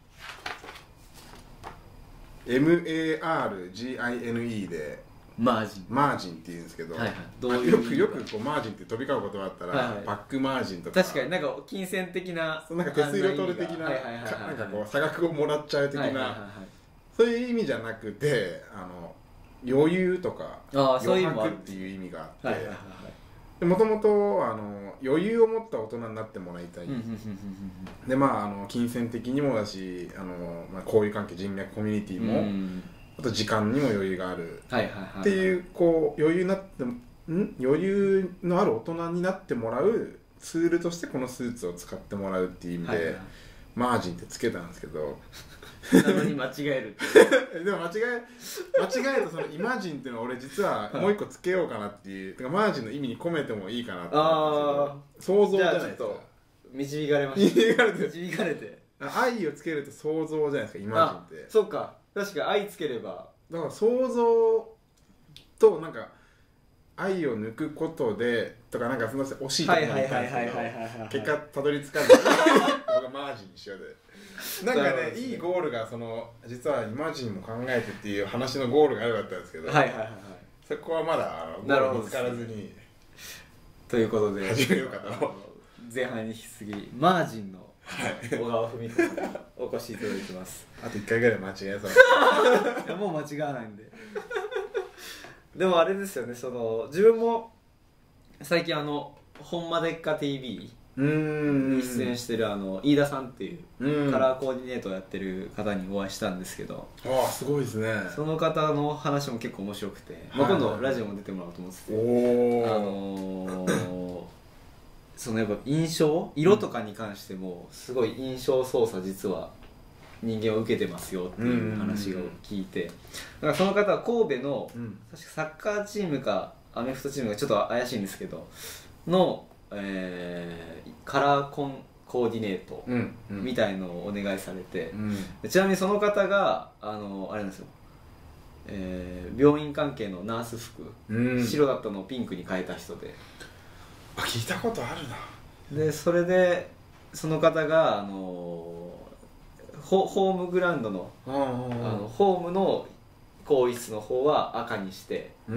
Speaker 11: エムエーアールジーアイエヌイー で
Speaker 2: マージン
Speaker 11: マージンって言うんですけど、
Speaker 2: はいはい、どういう
Speaker 11: よくよくこうマージンって飛び交う言葉あったら、はいはい、バックマージンとか
Speaker 2: 確かになんか金銭的な
Speaker 11: なんか手数料取る的ななんかこう差額をもらっちゃう的なそういう意味じゃなくてあの余裕とか余白っていう意味があってもともと余裕を持った大人になってもらいたいでまああの金銭的にもだしあの、まあ、交友関係人脈コミュニティも、うん、あと時間にも余裕があるっていうこう余裕になってん余裕のある大人になってもらうツールとしてこのスーツを使ってもらうっていう意味で、はいはい、マージンってつけたんですけど
Speaker 2: なのに間違えるって
Speaker 11: でも間違え間違えるとそのイマジンっていうのは俺実はもう一個つけようかなっていうてかマージンの意味に込めてもいいかなって思うんですけど想像じゃないですか。
Speaker 2: 導かれました導かれて導かれて
Speaker 11: 愛をつけると想像じゃないですかイマジンって。
Speaker 2: そっか確か愛つければ
Speaker 11: だから想像となんか愛を抜くことでとかなんかすみません惜しいところに行ったんですけど結果たどり着かない僕がマージンにしようでなんかねいいゴールがその実はイマジンも考えてっていう話のゴールがあるかったんですけど、はいはいはいはい、そこはまだゴール見つからずに
Speaker 2: ということで
Speaker 11: 始めようかと
Speaker 2: 前半に引き継ぎマージンの小川文子さんにお越しいただいてます
Speaker 11: あといっかいぐらい間違えそう
Speaker 2: いやもう間違わないんででもあれですよねその自分も最近あの「ほんまでっか ティービー」に出演してるあの飯田さんっていうカラーコーディネートをやってる方にお会いしたんですけど、
Speaker 11: ああすごいですね。
Speaker 2: その方の話も結構面白くて、はいはい、まあ、今度ラジオも出てもらおうと思ってて、
Speaker 11: お
Speaker 2: あのー、そのやっぱ印象色とかに関してもすごい印象操作実は人間を受けてますよっていう話を聞いて、だからその方は神戸の、うん、確かサッカーチームかアメフトチームがちょっと怪しいんですけどのえー、カラーコンコーディネートみたいのをお願いされて、うんうん、ちなみにその方があのあれなんですよ、えー、病院関係のナース服、うん、白だったのをピンクに変えた人で、
Speaker 11: あ聞いたことあるな。
Speaker 2: でそれでその方があのホ, ホームグラウンドのあのホームの更衣室の方は赤にして、うん、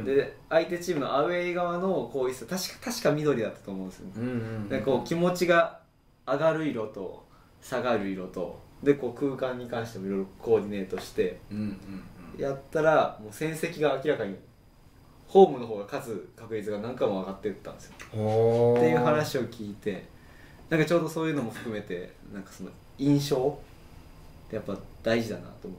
Speaker 2: で相手チームのアウェー側の更衣室確か確か緑だったと思うんですよね、うんうんうん、でこう気持ちが上がる色と下がる色とでこう空間に関してもいろいろコーディネートして、うんうんうん、やったらもう戦績が明らかにホームの方が勝つ確率が何回も上がっていったんですよっていう話を聞いて、なんかちょうどそういうのも含めてなんかその印象ってやっぱ大事だなと思って。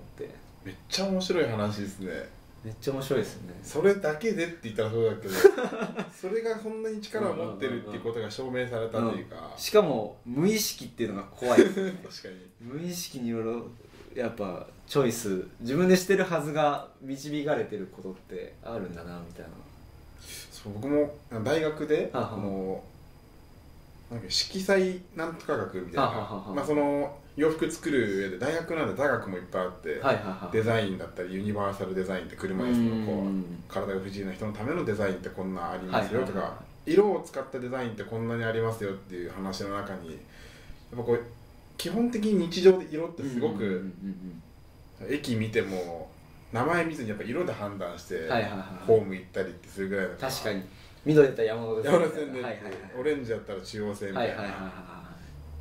Speaker 11: めっちゃ面白い話ですね。
Speaker 2: めっちゃ面白いですよね。
Speaker 11: それだけでって言ったらそうだけどそれがそんなに力を持ってるっていうことが証明されたというか、
Speaker 2: うん、しかも無意識っていうのが怖いですね
Speaker 11: 確かに
Speaker 2: 無意識にいろいろやっぱチョイス自分でしてるはずが導かれてることってあるんだなみたいな。
Speaker 11: そう僕も大学であのなんか色彩なんとか学みたいなまあその洋服作る上で大学なんで座学もいっぱいあって、はいはいはい、デザインだったりユニバーサルデザインって車椅子のこう体が不自由な人のためのデザインってこんなありますよとか、はいはいはい、色を使ったデザインってこんなにありますよっていう話の中にやっぱこう基本的に日常で色ってすごく、うんうんうんうん、駅見ても名前見ずにやっぱ色で判断して、はいはいはい、ホーム行ったりってするぐらいだから
Speaker 2: 確かに緑だったら山手線
Speaker 11: 山手線で、はいはいはい、オレンジだったら中央線みたいな、はいはいはいはい、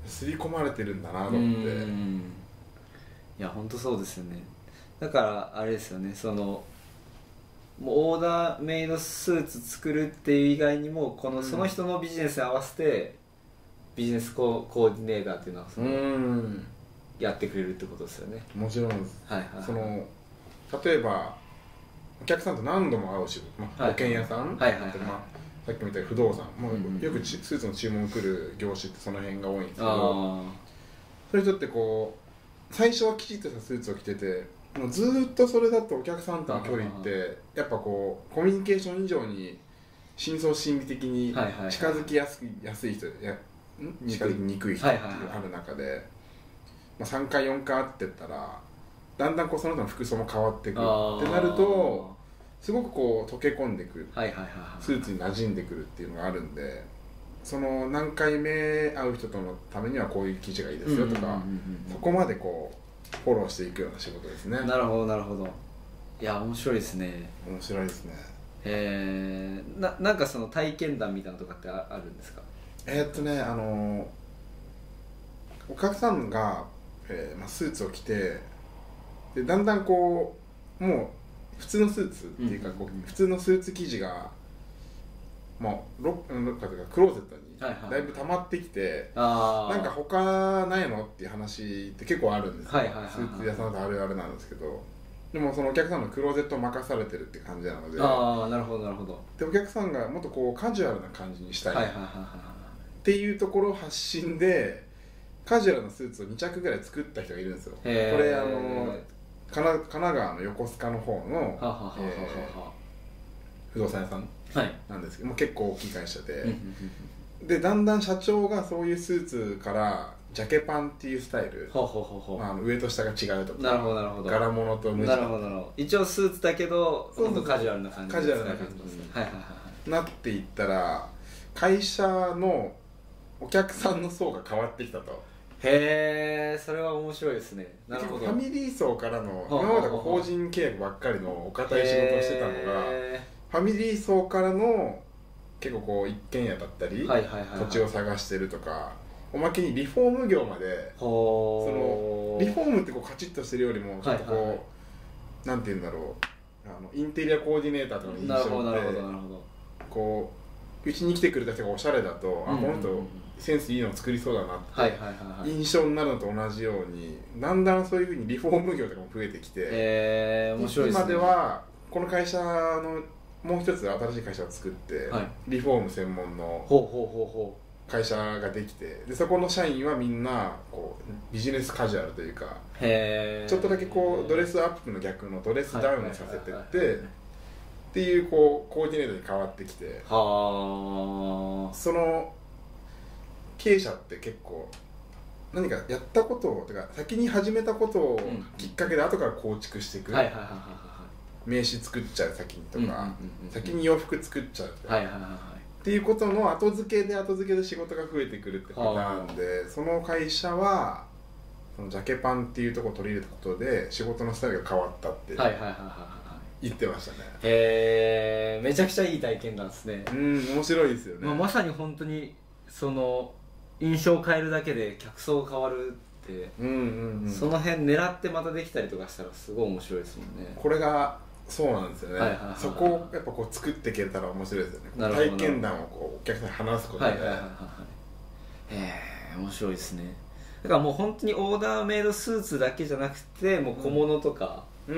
Speaker 11: 刷り込まれてるんだなと思って。
Speaker 2: うんいや本当そうですよね。だからあれですよね、そのもうオーダーメイドスーツ作るっていう以外にもこのその人のビジネスに合わせてビジネスコーディネーターっていうのはそのうんやってくれるってことですよね。
Speaker 11: もちろんです、
Speaker 2: はいはいはい、
Speaker 11: その例えばお客さんと何度も会う仕事、まあ、保険屋さん、はいはいはいはい、まあ、さっきみたいに不動産、まあ、よくスーツの注文来る業種ってその辺が多いんですけど、 そういう人ってこう最初はきちっとしたスーツを着ててもうずーっとそれだとお客さんとの距離ってやっぱこうコミュニケーション以上に深層心理的に近づきやすい、やすい人や近づきにくい人っていうある中で、まあ、さんかいよんかい会ってったらだんだんこうその人の服装も変わってくるってなるとすごくこう溶け込んでくる、スーツに馴染んでくるっていうのがあるんで、その何回目会う人とのためにはこういう生地がいいですよとか、そこまでこうフォローしていくような仕事ですね。
Speaker 2: なるほどなるほど。いや面白いですね。
Speaker 11: 面白いですね。
Speaker 2: えー、な, なんかその体験談みたいなのとかってあるんですか？
Speaker 11: えー、っとねあのお客さんが、えーまあ、スーツを着てでだんだんこうもう普通のスーツっていうか、こう普通のスーツ生地がもうロックというかクローゼットにだいぶ溜まってきて、はいはい、なんか他ないのっていう話って結構あるんですよ、はいはいはいはい、スーツ屋さんだとあるあるなんですけど、でもそのお客さんのクローゼットを任されてるって感じなので、
Speaker 2: ああなるほどなるほど。
Speaker 11: でお客さんがもっとこうカジュアルな感じにしたいっていうところ発信でカジュアルなスーツをに着ぐらい作った人がいるんですよ。これあの神奈川の横須賀の方の不動産屋さんなんですけど、はい、もう結構大きい会社ででだんだん社長がそういうスーツからジャケパンっていうスタイル、ほうほうほうほう、まあ、上と下が違うとか、
Speaker 2: なるほどなるほど、
Speaker 11: 柄物と無地、
Speaker 2: なるほどなるほど、一応スーツだけど本当カジュアルな感じ、
Speaker 11: カジュアルな感じですね、はいはいはい、なっていったら会社のお客さんの層が変わってきたと。
Speaker 2: へえ、それは面白いですね。なるほど。
Speaker 11: ファミリー層からの今まで法人契約ばっかりのお堅い仕事をしてたのが、ファミリー層からの結構こう一軒家だったり、はいはいはいはい、土地を探してるとか、おまけにリフォーム業まで、そのリフォームってこうカチッとしてるよりもちょっとこう、はいはいはい、なんて言うんだろう、あのインテリアコーディネーターとかの印象で、なるほどなるほど、こううちに来てくれた人がおしゃれだと、うんうんうん、あこの人センスいいの作りそうだなって印象になるのと同じように、だんだんそういうふうにリフォーム業とかも増えてきて、
Speaker 2: えー、面白いですね。
Speaker 11: 今ではこの会社のもう一つ新しい会社を作って、はい、リフォーム専門の会社ができて、でそこの社員はみんなこうビジネスカジュアルというか、へちょっとだけこうドレスアップの逆のドレスダウンさせてって、っていうこうコーディネートに変わってきて、はその経営者って結構何かやったことをてか先に始めたことをきっかけで後から構築していく、名刺作っちゃう先にとか、先に洋服作っちゃうっていうことの後付けで後付けで仕事が増えてくるってパターンで、その会社はそのジャケパンっていうところを取り入れたことで仕事のスタイルが変わったって言ってましたね。
Speaker 2: へえ、めちゃくちゃいい体験なんですね。
Speaker 11: うん、面白いですよね。
Speaker 2: まあ、まさに本当にその印象を変えるだけで客層が変わるって、うんうんうん、その辺狙ってまたできたりとかしたらすごい面白いですもんね。
Speaker 11: これがそうなんですよね、はいはいはいはい、そこをやっぱこう作っていけたら面白いですよね。体験談をこうお客さんに話すことで、はいはいはいはい、
Speaker 2: へえ、面白いですね。だからもう本当にオーダーメイドスーツだけじゃなくてもう小物とか、うん、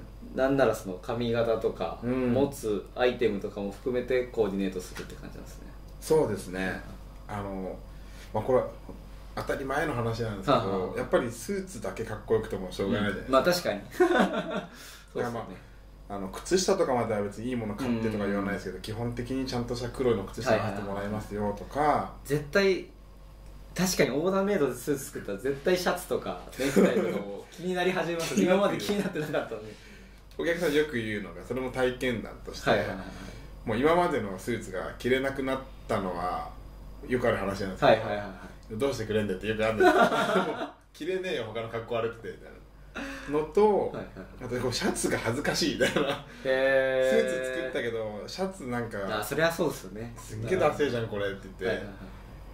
Speaker 2: なんならその髪型とか、うん、持つアイテムとかも含めてコーディネートするって感じなんですね。
Speaker 11: そうですね。あの、まあ、これは当たり前の話なんですけど、やっぱりスーツだけかっこよくてもしょうがないじゃないですか、うん、まあ確かにそうですね。あの靴下とかまでは別にいいもの買ってとか言わないですけど、うん、基本的にちゃんとした黒いの靴下買ってもらいますよとか、はいはいはい、
Speaker 2: 絶対確かにオーダーメイドでスーツ作ったら絶対シャツとかネクタイとかも気になり始めます今まで気になってなかったので
Speaker 11: お客さんよく言うのがそれも体験談として、はいはいはいはい、もう今までのスーツが着れなくなったのはよくある話なんですけど、はいはいはいはい、どうしてくれんだってよくあるんですけど着れねえよ他の格好悪くてみたいなのと、はいはい、あとこうシャツが恥ずかしいみたいなスーツ作ったけどシャツなんか
Speaker 2: あそりゃそうですよね
Speaker 11: すっげえダセえじゃんこれって言って、はいはいはい、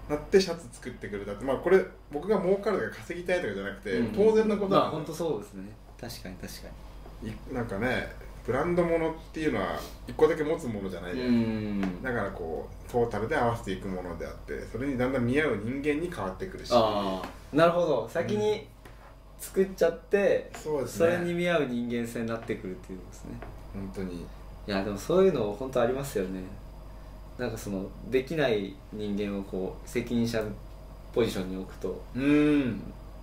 Speaker 11: なってシャツ作ってくれたって、まあこれ僕が儲かるとか稼ぎたいとかじゃなくて、うん、当然のことなんで、まあ
Speaker 2: 本当そうですね。確かに確か
Speaker 11: になんかねブランド物っていうのは一個だけ持つものじゃないじゃないですか。だからこうトータルで合わせていくものであってそれにだんだん見合う人間に変わってくるし。
Speaker 2: ああなるほど。先に作っちゃって、うん、そうですね、それに見合う人間性になってくるっていうことですね。
Speaker 11: 本当に。
Speaker 2: いやでもそういうの本当ありますよね。なんかそのできない人間をこう責任者ポジションに置くと、うん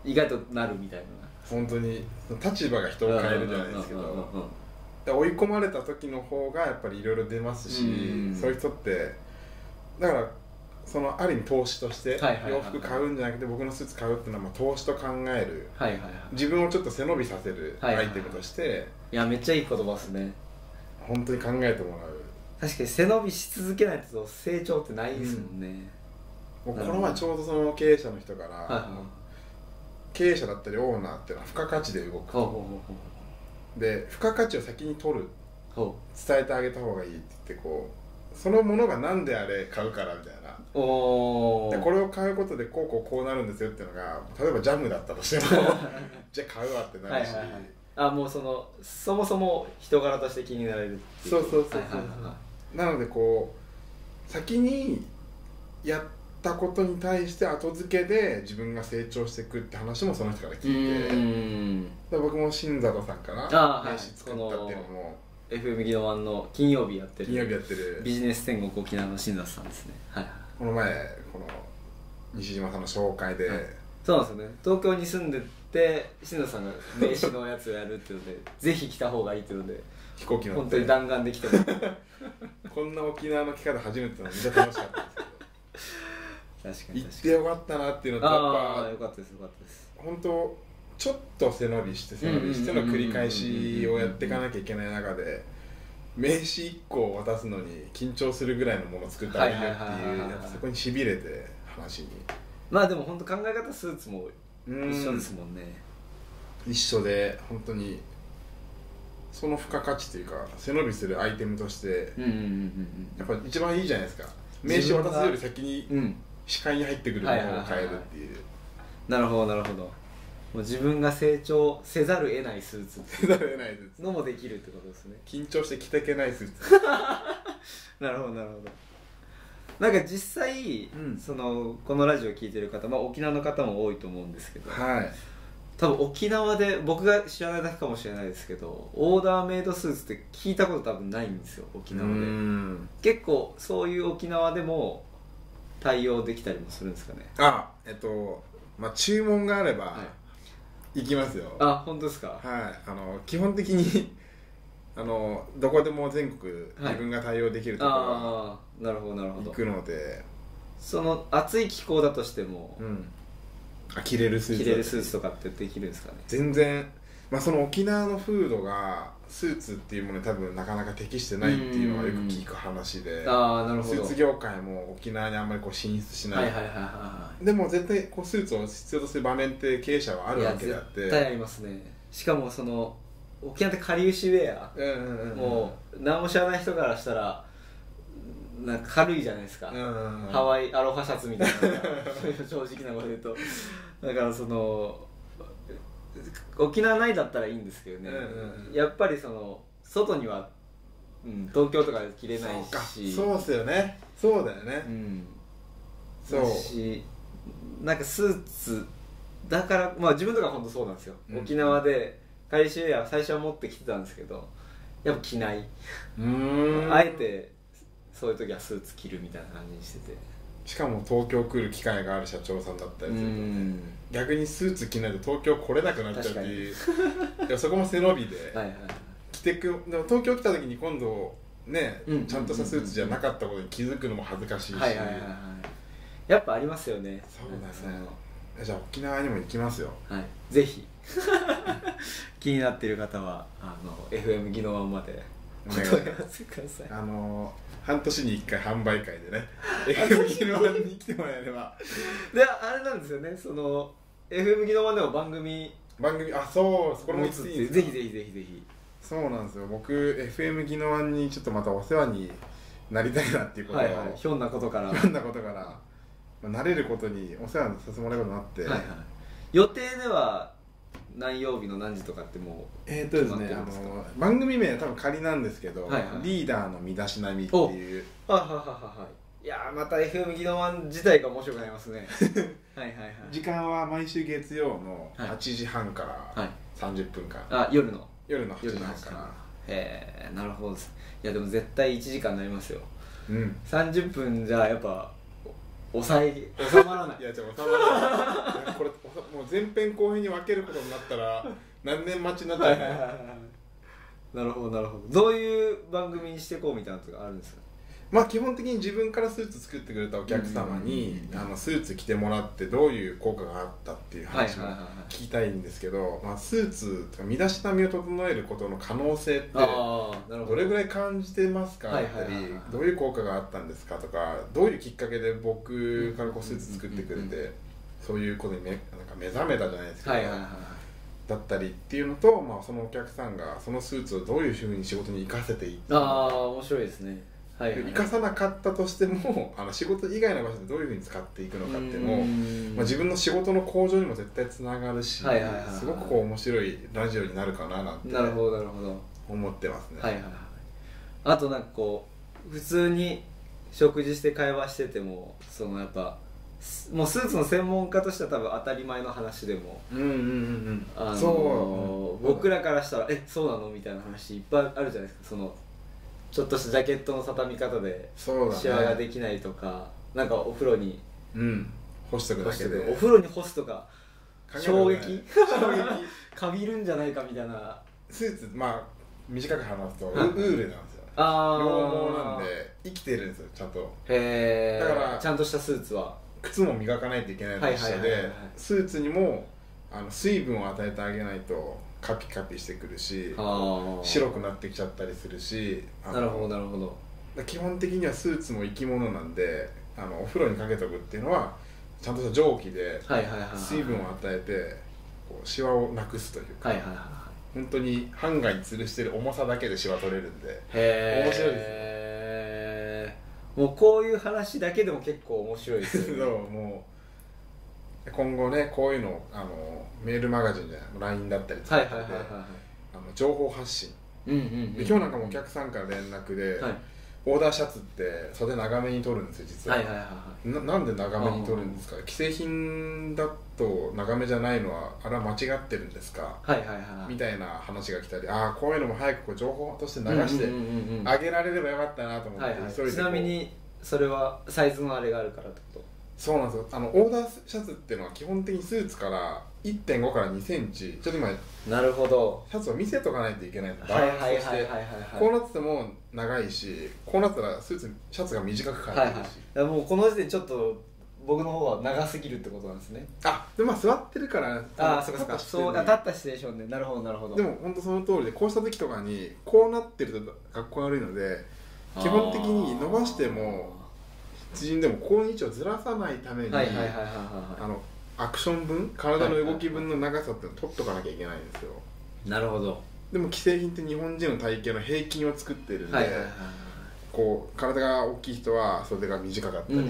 Speaker 2: 意外となるみたいな。
Speaker 11: 本当に立場が人を変えるじゃないですけど、追い込まれた時の方がやっぱりいろいろ出ますし、うん、そういう人ってだからそのある意味投資として洋服買うんじゃなくて僕のスーツ買うっていうのはまあ投資と考える、はいはいはい、自分をちょっと背伸びさせるアイテムとして、はいはいはい、
Speaker 2: いやめっちゃいい言葉ですね。
Speaker 11: 本当に考えてもらう。
Speaker 2: 確かに背伸びし続けないと成長ってないですもんね、
Speaker 11: うん、僕この前ちょうどその経営者の人から、はいはい、経営者だったりオーナーっていうのは付加価値で動くと、で付加価値を先に取る、伝えてあげた方がいいって言ってこうそのものが何であれ買うからみたいな、おでこれを買うことでこうこうこうなるんですよっていうのが例えばジャムだったとしてもじゃあ買うわってなるし、はいはいはい、
Speaker 2: あもうそのそもそも人柄として気になれるっていう。
Speaker 11: そうそうそうそう、はいはいはい、なのでこう先にやったことに対して後付けで自分が成長していくって話もその人から聞いて、うんで僕も新里さんから名刺作ったっていうのも、
Speaker 2: エフエム ギノワンの金曜日やってる
Speaker 11: 金曜日やってる
Speaker 2: ビジネス天国沖縄の新里さんですね、はい、
Speaker 11: この前この西島さんの紹介で、はい、
Speaker 2: そうなんですよね。東京に住んでて新里さんが名刺のやつをやるっていうのでぜひ来た方がいいっていうので
Speaker 11: 飛行機乗って
Speaker 2: 本当に弾丸で来ても
Speaker 11: こんな沖縄の来方初めてなのめっちゃ楽しかったんですけど
Speaker 2: 確かに
Speaker 11: 行ってよかったなっていうのとやっぱ
Speaker 2: ああよかったですよかったです。
Speaker 11: 本当ちょっと背伸びして背伸びしての繰り返しをやっていかなきゃいけない中で名刺いっこを渡すのに緊張するぐらいのものを作ってあげるっていうやっぱそこにしびれて話に
Speaker 2: まあでも本当考え方スーツも一緒ですもんね。
Speaker 11: 一緒で本当にその付加価値というか背伸びするアイテムとしてやっぱ一番いいじゃないですか。名刺渡すより先に視界に入ってくるものを変えるっていう。
Speaker 2: なるほどなるほど。もう自分が成長せざるを得ないスーツ
Speaker 11: せざるを得ないスーツ
Speaker 2: のもできるってことですね。
Speaker 11: 緊張して着てけないスーツ
Speaker 2: なるほどなるほど。なんか実際、うん、そのこのラジオ聞いてる方、まあ、沖縄の方も多いと思うんですけど、はい、多分沖縄で僕が知らないだけかもしれないですけどオーダーメイドスーツって聞いたこと多分ないんですよ沖縄で。結構そういう沖縄でも対応できたりもするんですかね。
Speaker 11: あえっとまあ注文があれば、はい行きますよ。
Speaker 2: あ、本当ですか。
Speaker 11: はい、あの基本的にあのどこでも全国、はい、自分が対応できるところは
Speaker 2: なるほどなるほど
Speaker 11: 行くので、
Speaker 2: その暑い気候だとしても、うん、
Speaker 11: あ着れるスーツ
Speaker 2: 着れるスーツとかってできるんですかね。
Speaker 11: 全然、まあその沖縄の風土がスーツっていうものに多分なかなか適してないっていうのはよく聞く話で、
Speaker 2: あなるほど。
Speaker 11: スーツ業界も沖縄にあんまりこう進出しない。はいはいはいはい。でも絶対こうスーツを必要とする場面って経営者はあるわけであって。
Speaker 2: 絶対ありますね。しかもその沖縄ってかりゆしウェア、うんうんうんうん、もう何も知らない人からしたらなんか軽いじゃないですか、うんうんうん、ハワイアロハシャツみたいな正直なこと言うとだからその沖縄ないだったらいいんですけどね、うんうんうん、やっぱりその外には、うん、東京とかで着れないし。
Speaker 11: そうっすよね。そうだよね、うん、
Speaker 2: そうしなんかスーツだからまあ自分とか本当そうなんですよ、うん、沖縄で回収や最初は持ってきてたんですけどやっぱ着ない。うーんあえてそういう時はスーツ着るみたいな感じにしてて、
Speaker 11: しかも東京来る機会がある社長さんだったりすると、ね、逆にスーツ着ないと東京来れなくなっちゃうっていういやそこも背伸びではい、はい、着てく。でも東京来た時に今度ね、うん、ちゃんとしたスーツじゃなかったことに気づくのも恥ずかしいし、はいはいはいはい、
Speaker 2: やっぱありますよね。
Speaker 11: そうだね。じゃあ沖縄にも行きますよ。
Speaker 2: はい、ぜひ気になっている方はあの エフエム ギノワンまでお問い合わせください。
Speaker 11: あの半年にいっかい販売会でねエフエム ギノワンに来てもらえれば
Speaker 2: であれなんですよね、その エフエム ギノワンでも番組
Speaker 11: 番組あそうそこもいついいんですか。
Speaker 2: ぜひぜひぜひぜひ。
Speaker 11: そうなんですよ。僕 エフエム ギノワンにちょっとまたお世話になりたいなっていうことを、はいはい、
Speaker 2: ひょんなことから
Speaker 11: ひょんなことから、まあ、慣れることにお世話させてもらうことになって、はいはい、
Speaker 2: 予定では何曜日の何時とかってもう
Speaker 11: えーっとですねあの番組名は多分仮なんですけど、はいはい、リーダーの身だしなみっていう
Speaker 2: はいはいはいはいいやーまた エフエム ギノワン自体が面白くなりますねはいはいはい。
Speaker 11: 時間は毎週月曜のはちじはんからさんじゅっぷんかん、
Speaker 2: はい、あ夜の
Speaker 11: 夜のはちじはんから
Speaker 2: へえなるほどです。いやでも絶対いちじかんになりますよ、うん、さんじゅっぷんじゃやっぱ抑え収まらない
Speaker 11: いやじゃあ収まらないこれもう前編後編に分けることになったら何年待ちになっちゃうね
Speaker 2: なるほどなるほど。どういう番組にしていこうみたいなのがあるんですか？
Speaker 11: まあ基本的に自分からスーツ作ってくれたお客様にあのスーツ着てもらってどういう効果があったっていう話を聞きたいんですけど、まあスーツとか身だしなみを整えることの可能性ってどれぐらい感じてますかだったり、どういう効果があったんですかとか、どういうきっかけで僕からこうスーツ作ってくれてそういうことにめなんか目覚めたじゃないですか、だったりっていうのと、まあ、そのお客さんがそのスーツをどういうふうに仕事に生かせていったのか。
Speaker 2: ああ面白いですね。はいはい、
Speaker 11: 生かさなかったとしてもあの仕事以外の場所でどういうふうに使っていくのかっていうのを、まあ、自分の仕事の向上にも絶対つながるし、すごくこう面白いラジオになるかななんて
Speaker 2: なるほどなるほど
Speaker 11: 思ってますね。
Speaker 2: はいはいはい。あとなんかこう普通に食事して会話しててもそのやっぱもうスーツの専門家としては多分当たり前の話でも僕らからしたらえそうなのみたいな話いっぱいあるじゃないですか。そのちょっとしたジャケットの畳み方でシワができないとか、なんかお風呂に
Speaker 11: 干しとくだけで
Speaker 2: お風呂に干すとか衝撃かびるんじゃないかみたいな。
Speaker 11: スーツまあ短く話すとウールなんですよね。羊毛なんで生きてるんですよちゃんと。
Speaker 2: へえ。
Speaker 11: だから
Speaker 2: ちゃんとしたスーツは
Speaker 11: 靴も磨かないといけないと一緒で、スーツにもあの水分を与えてあげないとカピカピしてくるし白くなってきちゃったりするし。
Speaker 2: なるほどなるほど。
Speaker 11: 基本的にはスーツも生き物なんであのお風呂にかけとくっていうのはちゃんとした蒸気で水分を与えてこうシワをなくすというか、本当にハンガーに吊るしてる重さだけでシワ取れるんで面白いですよ。
Speaker 2: もうこういう話だけでも結構面白いですよね
Speaker 11: もう今後ねこういうのあのメールマガジンで ライン だったり使ってて情報発信で今日なんかもお客さんから連絡で、はい、オーダーシャツって袖長めに取るんですよ実は。な, なんで長めに取るんですか。既製品だと長めじゃないのはあれは間違ってるんですかみたいな話が来たり、ああこういうのも早くこう情報として流してあげられればよかったなと思って急いで。
Speaker 2: ちなみにそれはサイズのあれがあるからってこと？
Speaker 11: そうなんですよ。あのオーダーシャツっていうのは基本的にスーツから いってんご からにセンチちょっと今
Speaker 2: なるほど
Speaker 11: シャツを見せとかないといけないバランスとしてこうなってても長いしこうなったらスーツシャツが短く感じるし、
Speaker 2: はいはい、もうこの時点ちょっと僕の方は長すぎるってことなんですね。
Speaker 11: あでもまあ座ってるから
Speaker 2: ああそうかそうかそう立ったシチュエーションでなるほどなるほど。
Speaker 11: でも本当その通りでこうした時とかにこうなってるとかっこ悪いので基本的に伸ばしても縮んでもこの位置をずらさないためにアクション分体の動き分の長さっていうのを取っとかなきゃいけないんですよ。
Speaker 2: なるほど。
Speaker 11: でも既製品って日本人の体型の平均を作ってるんでこう体が大きい人は袖が短かったり、うんうん、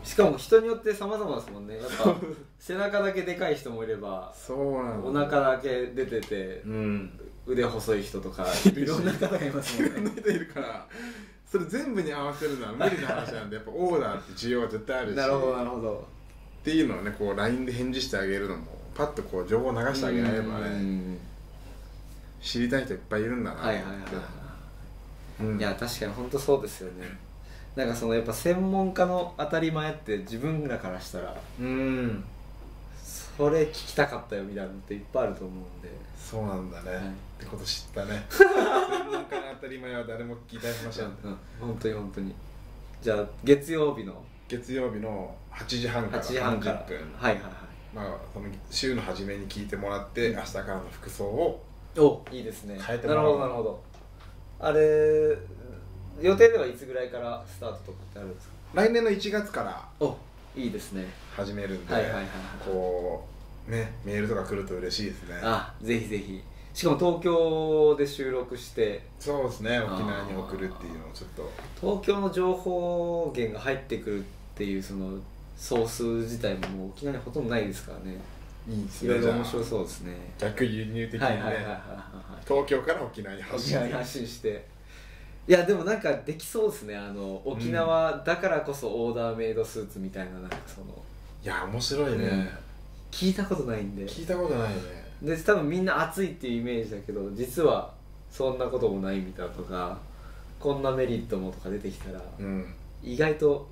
Speaker 2: しかも人によって様々ですもんね。やっぱ背中だけでかい人もいれば
Speaker 11: そうなん
Speaker 2: お腹だけ出てて、うん、腕細い人とかいろんな方がいますもんね。
Speaker 11: いろんな人いるからそれ全部に合わせるのは無理な話なんでやっぱオーダーって需要は絶対あるし
Speaker 2: なるほどなるほど
Speaker 11: っていうのをねこう ライン で返事してあげるのもパッとこう情報を流してあげられればね知りたい人いっぱいいるんだなって。
Speaker 2: いや確かに本当そうですよね。なんかそのやっぱ専門家の当たり前って自分らからしたらうんそれ聞きたかったよみたいなのっていっぱいあると思うんで。
Speaker 11: そうなんだね、はい、ってこと知ったね専門家の当たり前は誰も聞いたりしません。
Speaker 2: うん、本当に本当に。じゃあ月曜日の
Speaker 11: 月曜日のはちじはんからさんじゅっぷんはいはいはいまあその週の初めに聞いてもらって、うん、明日からの服装を
Speaker 2: おいいですね
Speaker 11: 変えてもらう。
Speaker 2: なるほどなるほど。あれ予定ではいつぐらいからスタートとかってあるんですか。
Speaker 11: 来年のいちがつから
Speaker 2: おいいですね
Speaker 11: 始めるんで、
Speaker 2: はいはいはいはい、
Speaker 11: こうねメールとか来ると嬉しいですね。
Speaker 2: あぜひぜひ。しかも東京で収録して
Speaker 11: そうですね沖縄に送るっていうのをちょっと
Speaker 2: 東京の情報源が入ってくるっていうそのソース自体ももう沖縄にほとんどないですからね。
Speaker 11: いいですね。
Speaker 2: いろいろ面白そうですね。
Speaker 11: 逆輸入的にね東京から沖縄に発信
Speaker 2: 沖縄に発信していやでもなんかできそうですね。あの沖縄だからこそオーダーメイドスーツみたいななんかその
Speaker 11: いや面白いね、うん、
Speaker 2: 聞いたことないんで
Speaker 11: 聞いたことないね。
Speaker 2: で多分みんな暑いっていうイメージだけど実はそんなこともないみたいなとかこんなメリットもとか出てきたら、うん、意外と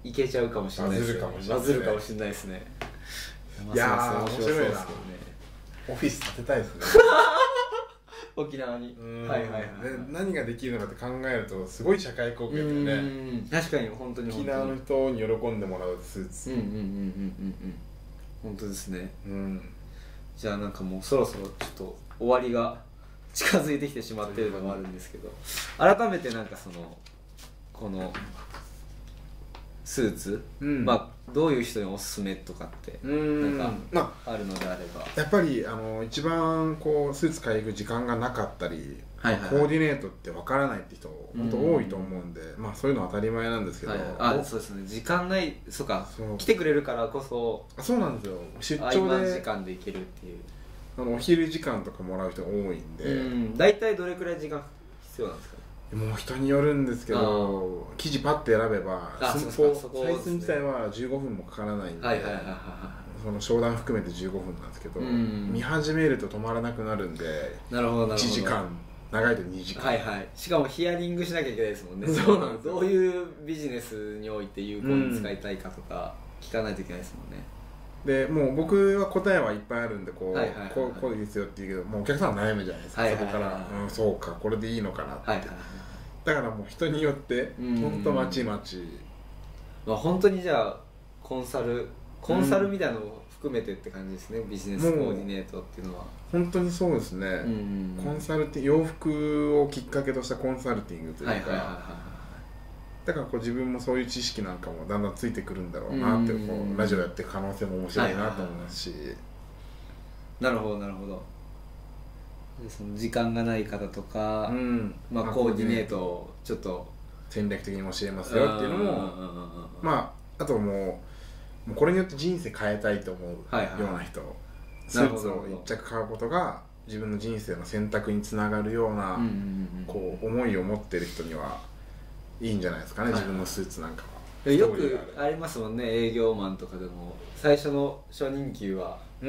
Speaker 2: いけちゃうかもしれないですよね。バズるかもしれないですね。
Speaker 11: いやー面白いな。
Speaker 2: ですけどね。
Speaker 11: オフィス建てたいですね。
Speaker 2: 沖縄に。はいはいはい。
Speaker 11: 何ができるのかって考えるとすごい社会貢献だよね。
Speaker 2: 確かに本当に
Speaker 11: 沖縄の人に喜んでもらうスーツ。
Speaker 2: うんうんうんうんうんうん。本当ですね。うん。じゃあなんかもうそろそろちょっと終わりが近づいてきてしまっているのもあるんですけど、改めてなんかそのこのスーツ、うん、まあどういう人におすすめとかってなんかあるのであれば、
Speaker 11: やっぱりあの一番こうスーツ買いに行く時間がなかったり、はいはいはい、コーディネートってわからないって人本当多いと思うんで、うん、まあそういうのは当たり前なんですけど、
Speaker 2: はいはい、あそうですね、時間ないそうかそう来てくれるからこそ
Speaker 11: あそうなんですよ、出張で
Speaker 2: 時間で行けるっていう
Speaker 11: あのお昼時間とかもらう人が多いんで、うん、
Speaker 2: 大体どれくらい時間必要なんですかね。
Speaker 11: もう人によるんですけど、生地パッて選べばサイズ自体はじゅうごふんもかからないんで、その商談含めてじゅうごふんなんですけど、うん、見始めると止まらなくなるんで、
Speaker 2: なるほどなるほど、いち
Speaker 11: じかん長いとにじかん、
Speaker 2: はいはい、しかもヒアリングしなきゃいけないですもんね。そうなんですよ。どういうビジネスにおいて有効に使いたいかとか聞かないといけないですもんね。
Speaker 11: でもう僕は答えはいっぱいあるんでこう、はいはいはいはい、こうこうですよって言うけど、もうお客さんは悩むじゃないですか、はいはいはいはい、そこから、うん、そうかこれでいいのかなって、はいはいはい、だからもう人によって本当まちまち、
Speaker 2: まあ、本当にじゃあコンサルコンサルみたいなのを含めてって感じですね、うん、ビジネスコーディネートっていうのは。
Speaker 11: 本当にそうですね、うんうんうん、コンサルって洋服をきっかけとしたコンサルティングというか、はいはいはいはい、だからこう自分もそういう知識なんかもだんだんついてくるんだろうなって、こうラジオやっていく可能性も面白いなと思いますし、はいはいはい、
Speaker 2: なるほどなるほど。その時間がない方とか、うん、まあ、コーディネートをちょっと
Speaker 11: 戦略的に教えますよっていうのも、まああともう、もうこれによって人生変えたいと思うような人、はいはいはい、スーツを一着買うことが自分の人生の選択につながるような、うんうんうん、こう思いを持ってる人にはいいんじゃないですかね、はい、自分のスーツなんかは。
Speaker 2: よくありますもんね、営業マンとかでも最初の初任給はうん、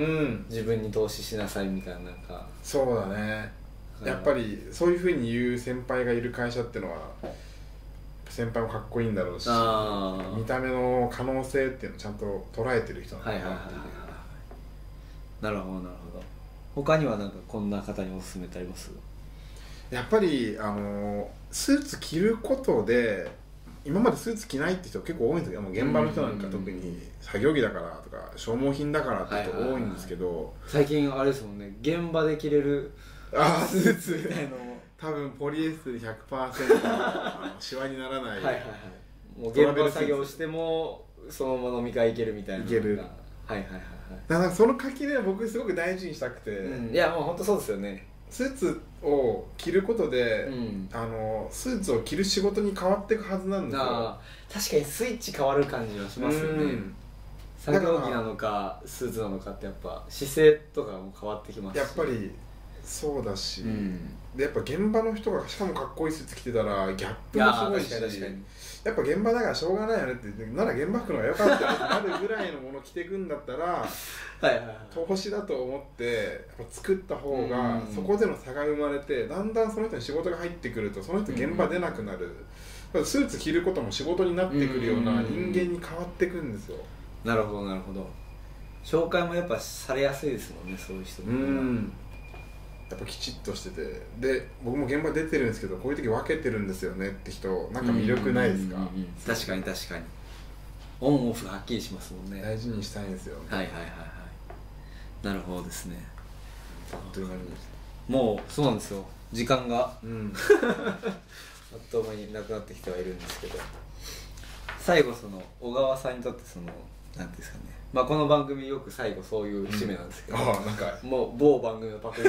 Speaker 2: 自分に投資しなさいみたいな、なんか
Speaker 11: そうだね、やっぱりそういうふうに言う先輩がいる会社っていうのは先輩もかっこいいんだろうし、見た目の可能性っていうのをちゃんと捉えてる人なんだなっていう。
Speaker 2: なるほどなるほど。他にはなんかこんな方におすすめってあります？
Speaker 11: やっぱりあのスーツ着ることで、今までスーツ着ないって人結構多いんですけど、現場の人なんか特に作業着だからとか消耗品だからって人多いんですけど、はいはいはいはい、
Speaker 2: 最近あれですもんね、現場で着れる
Speaker 11: あスーツみたいの多分ポリエステル ひゃくパーセント のシワにならない、はいはいはい、
Speaker 2: もう現場作業してもそのまま飲み会行けるみたいな、
Speaker 11: いける、
Speaker 2: はいはいはいはい、
Speaker 11: だからその垣根は僕すごく大事にしたくて、
Speaker 2: うん、いやもう本当そうですよね。
Speaker 11: スーツを着ることで、うん、あのスーツを着る仕事に変わっていくはずなんですよ。
Speaker 2: あ確かにスイッチ変わる感じはしますよね、うん、作業着なのかスーツなのかってやっぱ姿勢とかも変わってきますし、
Speaker 11: やっぱりそうだし、うん、でやっぱ現場の人がしかもかっこいいスーツ着てたらギャップもすごいし、やっぱ現場だからしょうがないよねって言って、なら現場服の方が良かったよってなるぐらいのもの着ていくんだったらはいはい、はい、投資だと思ってやっぱ作った方がそこでの差が生まれて、だんだんその人に仕事が入ってくるとその人現場出なくなる、うん、スーツ着ることも仕事になってくるような人間に変わってくるんですよ。
Speaker 2: なるほどなるほど。紹介もやっぱされやすいですもんね、そういう人に。うん
Speaker 11: やっぱきちっとしてて、で僕も現場出てるんですけど、こういう時分けてるんですよねって人なんか魅力ないですか？うんうんうん、
Speaker 2: 確かに確かにオンオフがはっきりしますもんね。
Speaker 11: 大事にしたいんですよ、ね、
Speaker 2: はいはいはいはい。なるほどですね。
Speaker 11: あっという間に
Speaker 2: もうそうなんですよ、時間が、うん、あっという間になくなってきてはいるんですけど、最後その小川さんにとってそのなんていうんですかね、まあこの番組よく最後そういう締めなんですけど、うん、あなんかもう某番組のパクリ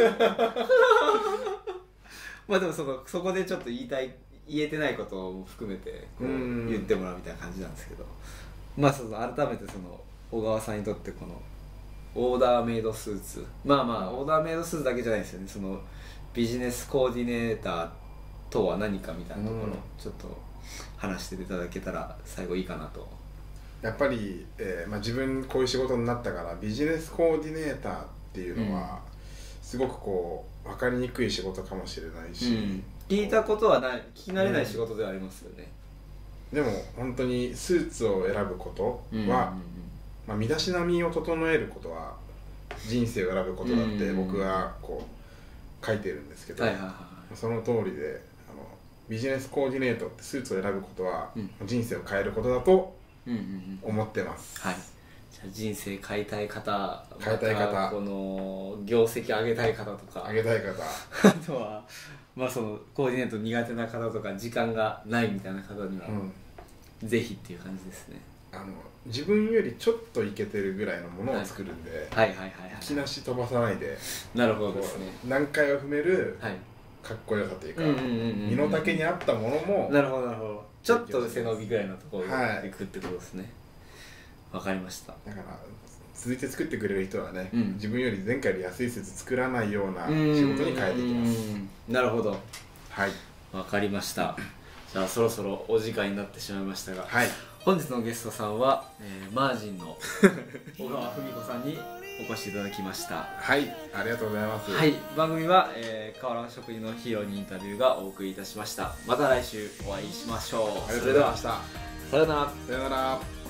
Speaker 2: まあでもそのそこでちょっと言いたい言えてないことも含めてこう言ってもらうみたいな感じなんですけど、まあその改めてその小川さんにとってこのオーダーメイドスーツ、まあまあオーダーメイドスーツだけじゃないですよね、そのビジネスコーディネーターとは何かみたいなところをちょっと話していただけたら最後いいかなと。
Speaker 11: やっぱり、えーまあ、自分こういう仕事になったからビジネスコーディネーターっていうのは、うん、すごくこう分かりにくい仕事かもしれないし、うん、
Speaker 2: 聞いたことはない、聞き慣れない仕事ではありますよね、
Speaker 11: でも本当にスーツを選ぶことは、まあ、身だしなみを整えることは人生を選ぶことだって僕はこう書いてるんですけど、その通りであのビジネスコーディネートってスーツを選ぶことは人生を変えることだと思ってます。
Speaker 2: はい、じゃあ人生変えたい方、
Speaker 11: 変えたい方、
Speaker 2: この業績上げたい方とか、
Speaker 11: 上げたい方、
Speaker 2: あとはまあそのコーディネート苦手な方とか時間がないみたいな方には、うん、ぜひっていう感じですね。
Speaker 11: あの自分よりちょっとイケてるぐらいのものを作るんで、
Speaker 2: はいはいはいはい、
Speaker 11: いきなし飛ばさないで、
Speaker 2: なるほどですね。
Speaker 11: 段階を踏めるかっこよさというか、身の丈に合ったものも、
Speaker 2: なるほどなるほど。ちょっと背伸びぐらいのところでいくってことですね。わ、はい、かりました。
Speaker 11: だから続いて作ってくれる人はね、うん、自分より前回より安いスーツ作らないような仕事に変えていきます。
Speaker 2: なるほど。
Speaker 11: はい。
Speaker 2: わかりました。じゃあそろそろお時間になってしまいましたが、
Speaker 11: はい、
Speaker 2: 本日のゲストさんは、えー、マージンの小川文子さんにお越しいただきました。
Speaker 11: はい、ありがとうございます。
Speaker 2: はい、番組は、えー、瓦職人のヒーローにインタビューがお送りいたしました。また来週お会いしましょう。
Speaker 11: ありがとうございました。
Speaker 2: さよなら。
Speaker 11: さよなら。